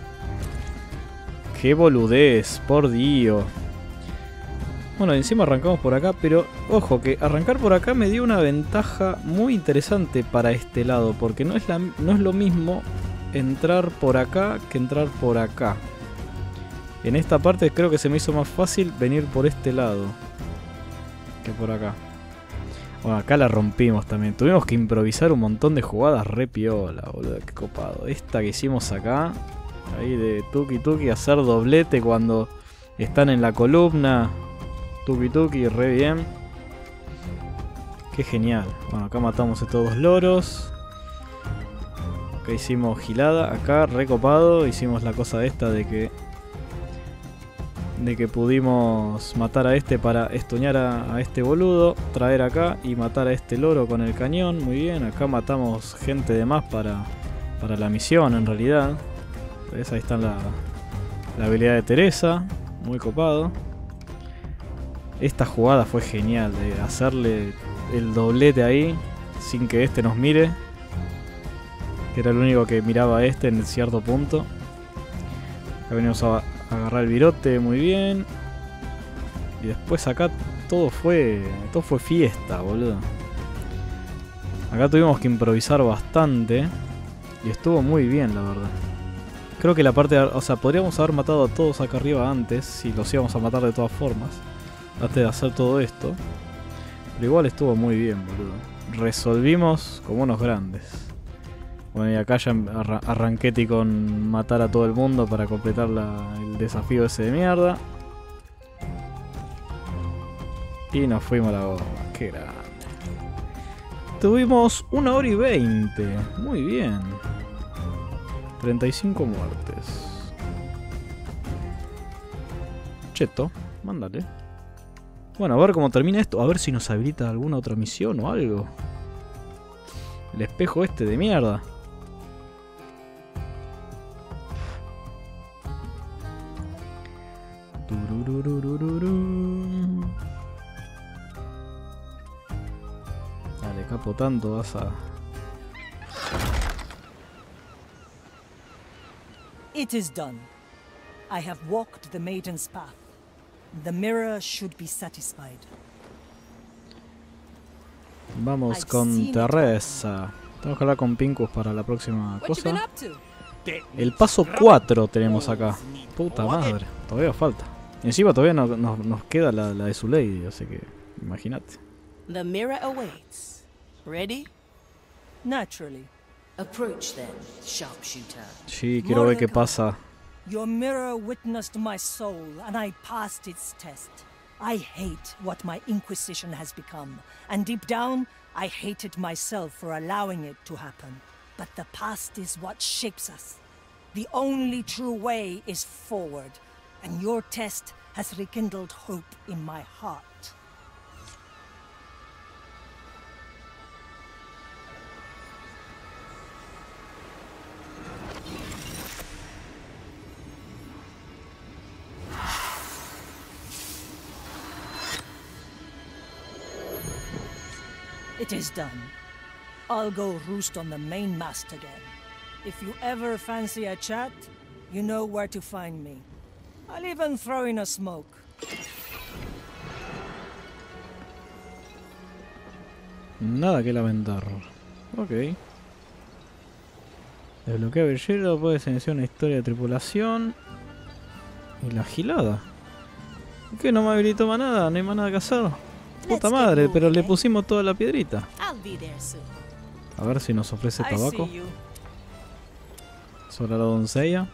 ¡Qué boludez! Por Dios. Bueno, encima arrancamos por acá, pero ojo que arrancar por acá me dio una ventaja muy interesante para este lado, porque no es, la, no es lo mismo entrar por acá que entrar por acá. En esta parte creo que se me hizo más fácil venir por este lado que por acá. Bueno, acá la rompimos también. Tuvimos que improvisar un montón de jugadas re piola, boludo, qué copado. Esta que hicimos acá, ahí de tuki tuki, hacer doblete cuando están en la columna. Tuki tuki, re bien. Qué genial. Bueno, acá matamos a estos dos loros. Acá hicimos gilada. Acá, recopado. Hicimos la cosa esta de que... De que pudimos matar a este para estuñar a, a este boludo. Traer acá y matar a este loro con el cañón. Muy bien. Acá matamos gente de más para, para la misión en realidad. ¿Ves? Ahí está la, la habilidad de Teresa. Muy copado. Esta jugada fue genial, de hacerle el doblete ahí sin que este nos mire, que era el único que miraba a este en cierto punto. Acá venimos a agarrar el virote, muy bien. Y después acá todo fue todo fue fiesta, boludo. Acá tuvimos que improvisar bastante y estuvo muy bien, la verdad. Creo que la parte, de, o sea, podríamos haber matado a todos acá arriba antes, si los íbamos a matar de todas formas, antes de hacer todo esto. Pero igual estuvo muy bien, boludo. Resolvimos como unos grandes. Bueno, y acá ya arra arranquete con matar a todo el mundo para completar la, el desafío ese de mierda. Y nos fuimos a la bomba. Qué grande. Tuvimos una hora y veinte. Muy bien. treinta y cinco muertes. Cheto, mándale. Bueno, a ver cómo termina esto. A ver si nos habilita alguna otra misión o algo. El espejo este de mierda. Dale, capo, tanto vas a... It is done. I have walked the maiden's path. The mirror should be satisfied. Vamos con Teresa. Tenemos que hablar con Pincus para la próxima cosa. El paso cuatro tenemos acá. Puta madre, todavía falta. Encima todavía no, no, nos queda la, la de su lady, así que imagínate. The mirror awaits. Ready? Naturally. Approach then, sharpshooter. Sí, quiero ver qué pasa. Your mirror witnessed my soul, and I passed its test. I hate what my Inquisition has become, and deep down, I hated myself for allowing it to happen. But the past is what shapes us. The only true way is forward, and your test has rekindled hope in my heart. It is done. I'll go roost on the main mast again. If you ever fancy a chat, you know where to find me. I'll even throw in a smoke. Nada que lamentar. Ok. Desbloquea el hielo, puedes iniciar una historia de tripulación. Y la gilada. ¿Qué? No me habilitó más nada, no hay más nada que hacer. Puta madre, pero le pusimos toda la piedrita. A ver si nos ofrece tabaco. Sobre la doncella.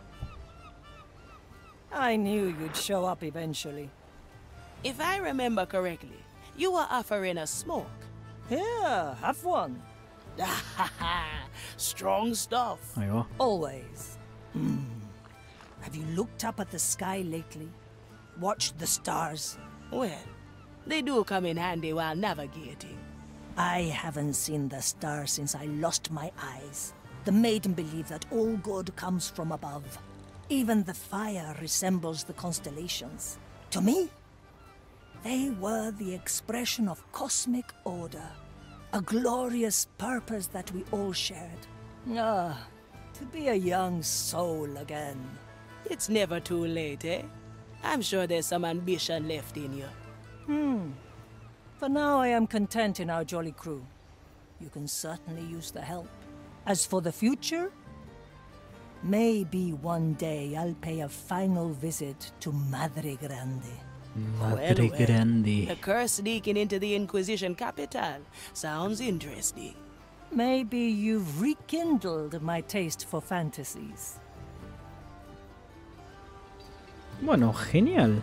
I knew you'd show up eventually. If I remember correctly, you were offering a smoke. Here, have one. Strong stuff. Ahí va. Always. Mm. Have you looked up at the sky lately? Watched the stars? Well, they do come in handy while navigating. I haven't seen the stars since I lost my eyes. The maiden believed that all good comes from above. Even the fire resembles the constellations. To me, they were the expression of cosmic order. A glorious purpose that we all shared. Ah, to be a young soul again. It's never too late, eh? I'm sure there's some ambition left in you. Hmm. For now, I am content in our jolly crew. You can certainly use the help. As for the future, maybe one day I'll pay a final visit to Madre Grande. Madre well, well, Grande. The curse sneaking into the Inquisition capital sounds interesting. Maybe you've rekindled my taste for fantasies. Bueno, genial.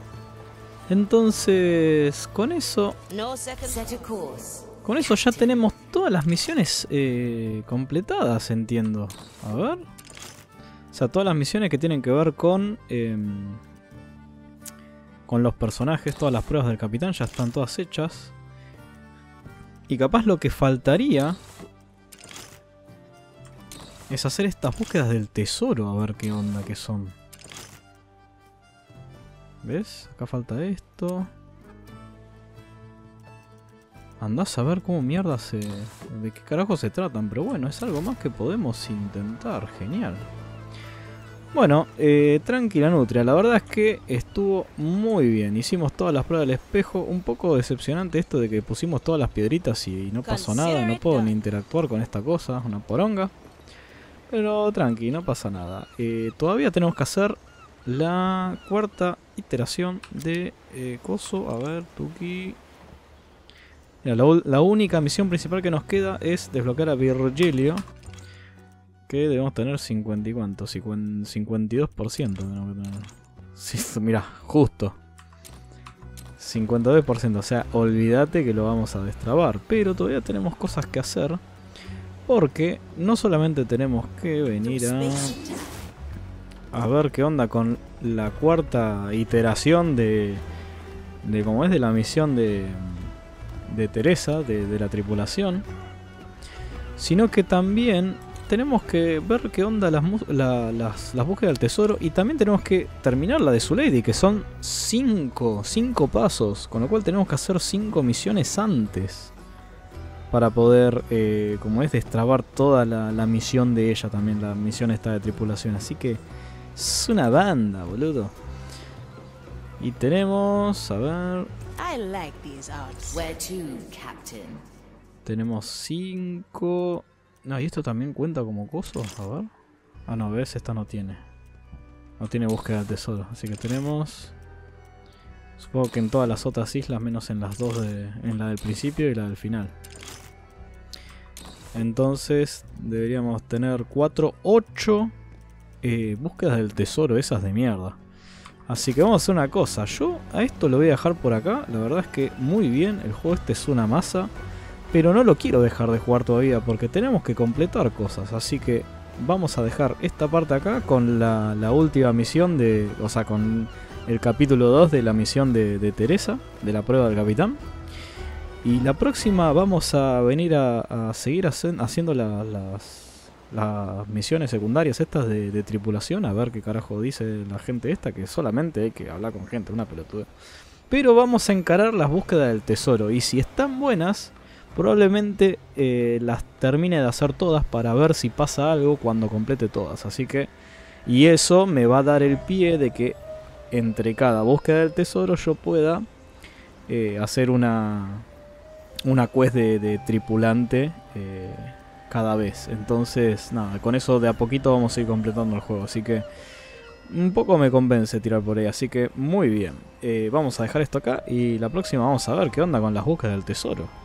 Entonces, con eso... No second set a course. Con eso ya tenemos todas las misiones eh, completadas, entiendo. A ver. O sea, todas las misiones que tienen que ver con... Eh, con los personajes, todas las pruebas del capitán ya están todas hechas. Y capaz lo que faltaría es hacer estas búsquedas del tesoro, a ver qué onda que son. ¿Ves? Acá falta esto. Andás a ver cómo mierda se... de qué carajo se tratan, pero bueno, es algo más que podemos intentar, genial. Bueno, eh, tranquila Nutria, la verdad es que estuvo muy bien. Hicimos todas las pruebas del espejo. Un poco decepcionante esto de que pusimos todas las piedritas y no pasó nada. No puedo ni interactuar con esta cosa, una poronga. Pero tranqui, no pasa nada. Eh, todavía tenemos que hacer la cuarta iteración de eh, Coso. A ver, Tuki. Mira, la, la única misión principal que nos queda es desbloquear a Virgilio. Que debemos tener cincuenta y cuánto, cincuenta y dos por ciento tenemos que tener. Sí, mira, justo cincuenta y dos por ciento, o sea, olvídate que lo vamos a destrabar. Pero todavía tenemos cosas que hacer. Porque no solamente tenemos que venir a... a ver qué onda con la cuarta iteración de... de como es de la misión de... de Teresa, de, de la tripulación. Sino que también... tenemos que ver qué onda las, la, las, las búsquedas del tesoro. Y también tenemos que terminar la de Zulady, que son cinco, cinco pasos. Con lo cual tenemos que hacer cinco misiones antes. Para poder, eh, como es, destrabar toda la, la misión de ella también. La misión esta de tripulación. Así que es una banda, boludo. Y tenemos, a ver... I like these arts. Where to, Captain? Tenemos cinco... No, y esto también cuenta como coso, a ver. Ah, no, ves, esta no tiene. No tiene búsqueda de tesoro. Así que tenemos... supongo que en todas las otras islas, menos en las dos de... en la del principio y la del final. Entonces, deberíamos tener cuatro, ocho eh, búsquedas del tesoro, esas de mierda. Así que vamos a hacer una cosa. Yo a esto lo voy a dejar por acá. La verdad es que muy bien, el juego este es una masa. Pero no lo quiero dejar de jugar todavía porque tenemos que completar cosas. Así que vamos a dejar esta parte acá con la, la última misión de... o sea, con el capítulo dos de la misión de, de Teresa, de la prueba del capitán. Y la próxima vamos a venir a, a seguir hace, haciendo la, las, las misiones secundarias estas de, de tripulación. A ver qué carajo dice la gente esta, que solamente hay que hablar con gente, una pelotuda. Pero vamos a encarar las búsquedas del tesoro. Y si están buenas... probablemente eh, las termine de hacer todas para ver si pasa algo cuando complete todas. Así que... y eso me va a dar el pie de que entre cada búsqueda del tesoro yo pueda eh, hacer una... una quest de, de tripulante. Eh, cada vez. Entonces, nada, con eso de a poquito vamos a ir completando el juego. Así que un poco me convence tirar por ahí. Así que muy bien. Eh, vamos a dejar esto acá y la próxima vamos a ver qué onda con las búsquedas del tesoro.